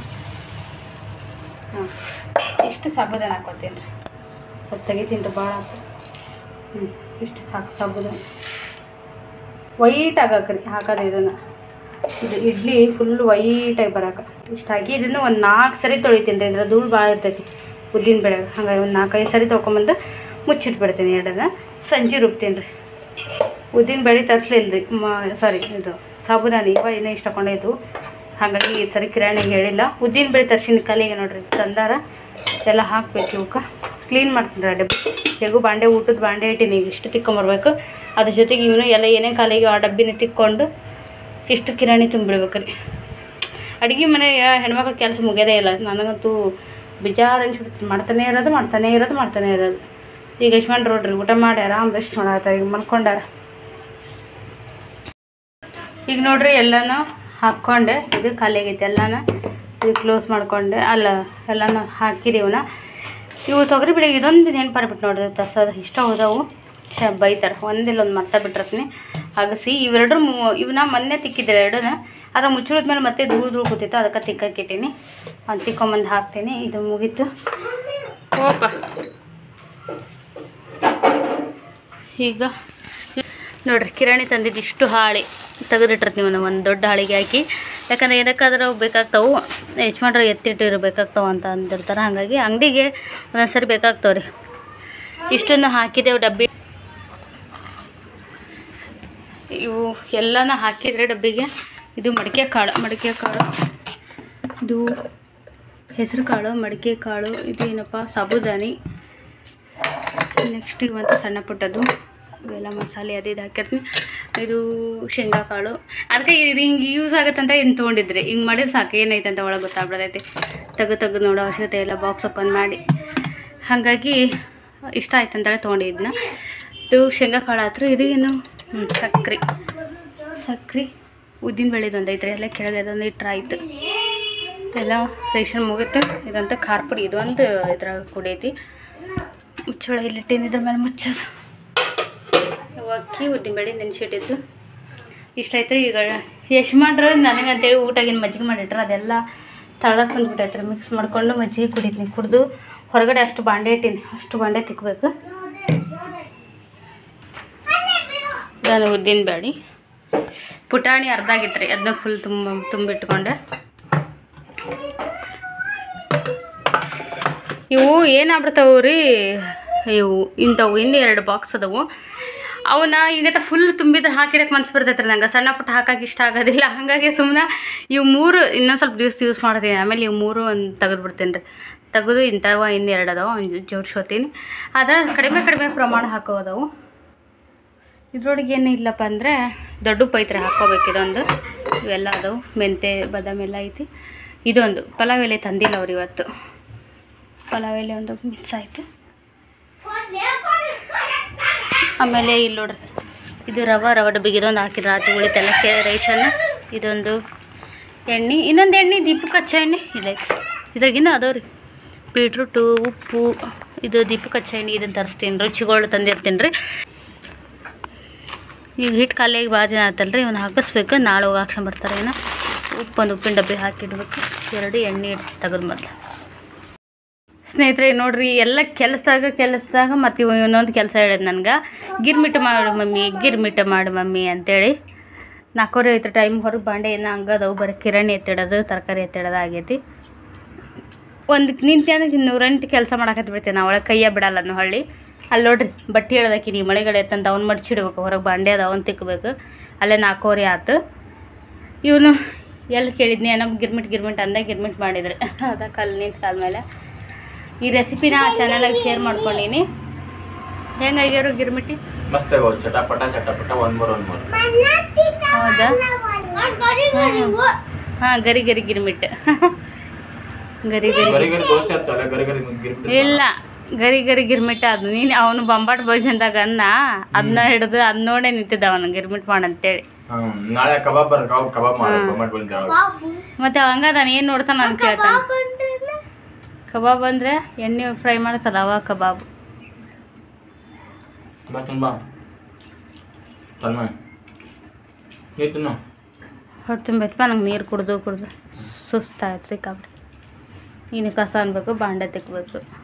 ಇಷ್ಟು ಸಾಬೂದಾನಿ ಹಾಕ್ಕೊತೀನಿ ರೀ, ಸ್ವಲ್ಪ ತೆಗಿತೀನಿ ರೀ, ಭಾಳ ಆಯ್ತು. ಇಷ್ಟು ಸಾಕು ಸಾಬೂದಾನಿ. ವೈಟ್ ಆಗಕ್ರಿ ಹಾಕೋದು ಇದನ್ನು. ಇದು ಇಡ್ಲಿ ಫುಲ್ಲು ವೈಟಾಗಿ ಬರೋಕೆ ಇಷ್ಟು ಹಾಕಿ ಇದನ್ನು ಒಂದು 4 ಸರಿ ತೊಳಿತೀನಿ ರೀ. ಇದ್ರ ಧೂಳು ಭಾಳ ಇರ್ತೈತಿ ಉದ್ದಿನ ಬೇಳೆ. ಹಾಗಾಗಿ ಒಂದು 4-5 ಸರಿ ತೊಳ್ಕೊಂಬಂದು ಮುಚ್ಚಿಟ್ಬಿಡ್ತೀನಿ. ಎರಡನ್ನ ಸಂಜೆ ರುಬ್ತೀನಿ ರೀ. ಉದ್ದಿನ ಬೇಳೆ ತರ್ಲಿಲ್ಲ ರೀ, ಸಾರಿ ಇದು ಸಾಬೂದಾನಿ ಇನ್ನೂ ಇಷ್ಟಕೊಂಡೈತು. ಹಾಗಾಗಿ ಈ ಸರಿ ಕಿರಾಣಿಗೆ ಹೇಳಿಲ್ಲ. ಉದ್ದಿನ ಬೇಳೆ ತರ್ಸಿನ ಕಲಿಗೆ ನೋಡ್ರಿ ತಂದಾರ, ಎಲ್ಲ ಹಾಕ್ಬೇಕು. ಇವಕ್ಕೆ ಕ್ಲೀನ್ ಮಾಡ್ತೀನಿ ರೀ ಡಬ್ಬಿ. ಹೇಗೂ ಬಾಂಡೆ ಊಟದ ಬಾಂಡೆ ಇಟ್ಟಿನಿ, ಈಗ ಇಷ್ಟು ತಿಕ್ಕೊಂಬರ್ಬೇಕು. ಅದ್ರ ಜೊತೆಗೆ ಇವನು ಎಲ್ಲ ಏನೇ ಕಾಲಿಗೆ ಆ ಡಬ್ಬಿನ ತಿಕ್ಕೊಂಡು ಇಷ್ಟು ಕಿರಾಣಿ ತುಂಬಿಡ್ಬೇಕು ರೀ. ಅಡುಗೆ ಮನೆಯ ಹೆಣ್ಮಕ್ಳು ಕೆಲಸ ಮುಗಿಯೋದೇ ಇಲ್ಲ. ನನಗಂತೂ ಬೇಜಾರು ಅನ್ಸ್ಬಿಡ್ತೀನಿ, ಮಾಡ್ತಾನೆ ಇರೋದು. ಈಗ ಯಜಮಾನ್ರು ನೋಡ್ರಿ ಊಟ ಮಾಡಿ ಆರಾಮ್ ರೆಸ್ಟ್ ಮಾಡಾತಾರೆ, ಈಗ ಮಲ್ಕೊಂಡಾರ. ಈಗ ನೋಡ್ರಿ ಎಲ್ಲನೂ ಹಾಕ್ಕೊಂಡೆ, ಇದು ಖಾಲಿ ಆಗೈತೆ ಎಲ್ಲನ. ಇದು ಕ್ಲೋಸ್ ಮಾಡ್ಕೊಂಡೆ, ಎಲ್ಲನೂ ಹಾಕಿದೀವನ. ಇವು ತೊಗರಿ ಬೆಳಿಗ್ಗೆ ಇದೊಂದು ನೆನಪಾರ್ಬಿಟ್ಟು ನೋಡ್ರಿ, ತರ್ಸೋದು ಇಷ್ಟ ಹೋದವು ಬೈತಾರೆ. ಒಂದಿಲ್ಲೊಂದು ಮರ್ತ ಬಿಟ್ಟಿರ್ತೀನಿ ಅಗಸಿ. ಇವನ್ನ ಮೊನ್ನೆ ತಿಕ್ಕಿದ್ರೆ 2ನ, ಆದರೆ ಮುಚ್ಚಿಳಿದ ಮೇಲೆ ಮತ್ತೆ ಧೂಳು ಕೂತಿತ್ತು, ಅದಕ್ಕೆ ತಿಕ್ಕಾಕಿಟ್ಟೀನಿ. ಅದು ತಿಕ್ಕೊಂಬಂದು ಹಾಕ್ತೀನಿ. ಇದು ಮುಗೀತು. ಓಪ ಈಗ ನೋಡ್ರಿ ಕಿರಾಣಿ ತಂದಿದ್ದು ಇಷ್ಟು ಹಾಳಿ ತೆಗೆದಿಟ್ಟಿರ್ತೀವಿ ನಾವು ಒಂದು ದೊಡ್ಡ ಹಾಳಿಗೆ ಹಾಕಿ. ಯಾಕಂದರೆ ಏನಕ್ಕಾದ್ರೆ ಅವು ಬೇಕಾಗ್ತಾವೆ, ಯಜಮಾನ್ರು ಎತ್ತಿಟ್ಟಿರಬೇಕಾಗ್ತಾವೆ ಅಂತ ಅಂದಿರ್ತಾರೆ. ಹಾಗಾಗಿ ಅಂಗಡಿಗೆ ಒಂದೊಂದು ಸರಿ ಬೇಕಾಗ್ತಾವೆ ರೀ. ಇಷ್ಟನ್ನು ಹಾಕಿದೆವು ಡಬ್ಬಿ. ಇವು ಎಲ್ಲನ ಹಾಕಿದರೆ ಡಬ್ಬಿಗೆ. ಇದು ಮಡಿಕೆ ಕಾಳು, ಇದು ಹೆಸರು ಕಾಳು, ಮಡಿಕೆ ಕಾಳು, ಇದು ಏನಪ್ಪ ಸಾಬೂದಾನಿ. ನೆಕ್ಸ್ಟ್ ಇವಂತೂ ಸಣ್ಣ ಪುಟ್ಟದ್ದು ಇವೆಲ್ಲ ಮಸಾಲೆ ಅದು ಇದು ಹಾಕಿರ್ತೀನಿ. ಇದು ಶೇಂಗಾ ಕಾಳು. ಅದಕ್ಕೆ ಇದು ಹಿಂಗೆ ಯೂಸ್ ಆಗುತ್ತಂತ ಇನ್ನು ತೊಗೊಂಡಿದ್ರಿ. ಹಿಂಗೆ ಮಾಡಿದ್ರೆ ಸಾಕು, ಏನೈತೆ ಅಂತ ಒಳಗೆ ಗೊತ್ತಾಗ್ಬಿಡೈತಿ. ತೆಗೆದು ನೋಡೋ ಅವಶ್ಯಕತೆ ಇಲ್ಲ, ಬಾಕ್ಸ್ ಓಪನ್ ಮಾಡಿ. ಹಾಗಾಗಿ ಇಷ್ಟ ಆಯ್ತು ಅಂತೇಳಿ ತೊಗೊಂಡಿದ್ದನ್ನ. ಇದು ಶೇಂಗಾ ಕಾಳು ಆಯ್ತು. ಇದು ಏನು ಸಕ್ರೆ ಉದ್ದಿನ ಬೇಳೆದೊಂದು ಐತ್ರಿ, ಎಲ್ಲ ಕೆಳಗೆ ಅದೊಂದು ಇಟ್ಟರೆ ಆಯ್ತು. ಎಲ್ಲ ರೇಷನ್ ಮುಗಿತು. ಇದಂತ ಖಾರ ಪುಡಿ, ಇದೊಂದು ಇದ್ರಾಗ ಕುಡಿಯೈತಿ. ಮುಚ್ಚಳ ಇಲ್ಲಿಟ್ಟಿನ ಇದ್ರ ಮೇಲೆ ಮುಚ್ಚೋದು. ಅಕ್ಕಿ ಉದ್ದಿನ ಬೇಳೆ ನೆನೆಸಿಟ್ಟಿದ್ದು ಇಷ್ಟ ಆಯ್ತು. ಈಗ ಯಜಮಾನ್ರು ನನಗಂತೇಳಿ ಊಟಗಿನ ಮಜ್ಜಿಗೆ ಮಾಡಿಟ್ರೆ ಅದೆಲ್ಲ ತಳದಾಗ ಬಂದುಬಿಟ್ಟೈತ್ರಿ. ಮಿಕ್ಸ್ ಮಾಡಿಕೊಂಡು ಮಜ್ಜಿಗೆ ಕುಡಿತೀನಿ. ಕುಡಿದು ಹೊರಗಡೆ ಅಷ್ಟು ಬಾಂಡೆ ಇಟ್ಟೀನಿ, ಅಷ್ಟು ಬಾಂಡೆ ತಿಕ್ಕಬೇಕು. ನಾನು ಉದ್ದಿನ ಬೇಳೆ ಪುಟಾಣಿ ಅರ್ಧ ಆಗಿತ್ತು ರೀ, ಅದನ್ನ ಫುಲ್ ತುಂಬಿಟ್ಕೊಂಡೆ. ಇವು ಏನಾಗ್ಬಿಡ್ತಾವೆ ರೀ, ಇವು ಇಂಥವು ಇನ್ನೂ 2 ಬಾಕ್ಸ್ ಅದಾವು. ಅವನ್ನ ಈಗ ಫುಲ್ ತುಂಬಿದ್ರೆ ಹಾಕಿಡಕ್ಕೆ ಮನ್ಸು ಬರ್ತೈತೆ ರೀ ನಂಗೆ. ಸಣ್ಣ ಪುಟ್ಟ ಹಾಕಕ್ಕೆ ಇಷ್ಟ ಆಗೋದಿಲ್ಲ. ಹಾಗಾಗಿ ಸುಮ್ಮನೆ ಇವು 3 ಇನ್ನೊಂದು ಸ್ವಲ್ಪ ದಿವಸ ಯೂಸ್ ಮಾಡ್ತೀನಿ. ಆಮೇಲೆ ಇವು 3 ಒಂದು ತೆಗೆದುಬಿಡ್ತೀನಿ ರೀ. ತೆಗೆದು ಇಂಥವ ಇನ್ನೂ 2 ಅದಾವೆ, ಒಂದು ಜೋಡಿಸ್ಕೊತೀನಿ. ಆದರೆ ಕಡಿಮೆ ಪ್ರಮಾಣ ಹಾಕೋದವು. ಇದ್ರೊಳಗೆ ಏನು ಇಲ್ಲಪ್ಪ ಅಂದರೆ ದೊಡ್ಡ ಪೈತ್ರೆ ಹಾಕ್ಕೋಬೇಕು. ಇದೊಂದು ಇವೆಲ್ಲ ಅದಾವೆ, ಮೆಂತೆ ಬಾದಾಮಿ ಎಲ್ಲ ಐತಿ. ಇದೊಂದು ಪಲಾವ್ ಎಲೆ ತಂದಿಲ್ಲ ಅವ್ರು ಇವತ್ತು. ಪಲಾವ್ ಎಲೆ ಒಂದು ಮಿಕ್ಸ್ ಆಯಿತು. ಆಮೇಲೆ ಇಲ್ಲಿ ನೋಡ್ರಿ, ಇದು ರವೆ ಡಬ್ಬಿಗೆ ಇದೊಂದು ಹಾಕಿದ್ರೆ ಆಚೆ ಉಳಿತೆಲ್ಲ ರೇಷನ್. ಇದೊಂದು ಎಣ್ಣೆ, ಇನ್ನೊಂದು ಎಣ್ಣೆ ದೀಪಕ್ಕೆ ಹಚ್ಚ ಎಣ್ಣೆ ಇಲ್ಲೈತಿ. ಇದ್ರಾಗಿನ ಅದಾವ ರೀ ಬೀಟ್ರೂಟು, ಉಪ್ಪು, ಇದು ದೀಪಕ್ಕೆ ಹಚ್ಚ ಎಣ್ಣೆ. ಇದನ್ನು ತರಿಸ್ತೀನಿ, ರುಚಿಗಳು ತಂದಿರ್ತೀನಿ ರೀ. ಈಗ ಹಿಟ್ಟು ಖಾಲಿಯಾಗಿ ಭಾಳ ಜನ ಆಯ್ತಲ್ಲ ರೀ, ಇವನು ಹಾಕಿಸ್ಬೇಕು. ನಾಳೆ ಹೋಗಿ ಹಾಕ್ಸ್ಕೊಂಬರ್ತಾರೆ. ಏನೋ ಒಂದು ಉಪ್ಪಿನ ಡಬ್ಬಿ ಹಾಕಿಡ್ಬೇಕು. 2 ಎಣ್ಣೆ ತೆಗೆದು ಮೊದಲು. ಸ್ನೇಹಿತರೆ ನೋಡ್ರಿ, ಎಲ್ಲ ಕೆಲಸದಾಗ ಮತ್ತು ಇನ್ನೊಂದು ಕೆಲಸ ಹೇಳಿದ್ ನನಗೆ, ಗಿರ್ಮಿಟ್ ಮಾಡು ಮಮ್ಮಿ ಅಂತೇಳಿ. 4:30 ಐತೆ ಟೈಮ್. ಹೊರಗೆ ಬಾಂಡೆ ಏನೋ ಹಂಗದವು, ಬರೀ ಕಿರಾಣಿ ಎತ್ತಿಡೋದು, ತರಕಾರಿ ಎತ್ತಿಡೋದು ಆಗೈತಿ. ಒಂದು ನಿಂತೆ ಅಂದ್ರೆ 108 ಕೆಲಸ ಮಾಡಾಕತ್ತಿ ಬಿಡ್ತೇನೆ ನಾವು. ಒಳಗೆ ಕೈಯ ಬಿಡಲ್ಲ ಅದನ್ನ ಹೊಳ್ಳಿ. ಅಲ್ಲಿ ನೋಡ್ರಿ ಬಟ್ಟೆ ಹೇಳೋದಕ್ಕೆ ನೀವು ಮಳೆಗಡೆ ಎತ್ತಂತ ಅವ್ನು ಮಡ್ಚಿಡ್ಬೇಕು. ಹೊರಗೆ ಬಾಂಡೆ ಅದ ಅವ್ನು ತಿಕ್ಕಬೇಕು. ಅಲ್ಲೇ 4:30 ಆಯ್ತು. ಇವನು ಎಲ್ಲಿ ಕೇಳಿದ್ನಿ ಏನೋ ಗಿರ್ಮಿಟ್ ಅಂದೆ, ಗಿರ್ಮಿಟ್ ಮಾಡಿದ್ರೆ ಅದಕ್ಕೆ ಅಲ್ಲಿ ನಿಂತು ಕಾದ್ಮೇಲೆ ಈ ರೆಸಿಪಿನ ಆ ಚಾನಲಾಗಿ ಶೇರ್ ಮಾಡ್ಕೊಂಡೀನಿ. ಹೆಂಗಾಗ್ಯಾರು ಗಿರ್ಮಿಟಿ? ಮಸ್ತ್ ಆಗೋ ಚಟಪಟ 1 ಹೌದಾ? ಹಾಂ, ಗರಿ ಗಿರ್ಮಿಟ್. ಗರಿ ದೋಸೆ ಆಗ್ತಲ್ಲ, ಗರಿ ಇಲ್ಲ, ಗರಿ ಗಿರ್ಮಿಟ್ ಅದು. ನೀನು ಅವನು ಬೊಂಬಾಟ್ ಬಾಯ್ಸ್ ಅಂದಾಗ ಅದನ್ನ ಹಿಡಿದು ಅದ್ ನೋಡೇ ನಿಂತಿದ್ದ ಅವನು ಗಿರ್ಮಿಟ್ ಮಾಡಂತೇಳಿ. ನಾಳೆ ಕಬಾಬ್ ಮತ್ತೆ ಹಂಗದ ಏನು ನೋಡ್ತಾನ ಅಂತ ಕೇಳ್ತಾನೆ. ಕಬಾಬ್ ಅಂದರೆ ಎಣ್ಣೆ ಫ್ರೈ ಮಾಡ್ತಲ್ಲ ಅವ ಕಬಾಬ್. ಹೊಟ್ಟೆ ತುಂಬೈತಪ್ಪ. ನಂಗೆ ನೀರು ಕುಡ್ದು ಸುಸ್ತಾಯ್ತು ಸಿಕ್ಕಾಬಿಟ್ಟು. ಇನ್ನು ಕಸ ಅನ್ಬೇಕು, ಬಾಂಡೆ ತಿಕ್ಕಬೇಕು.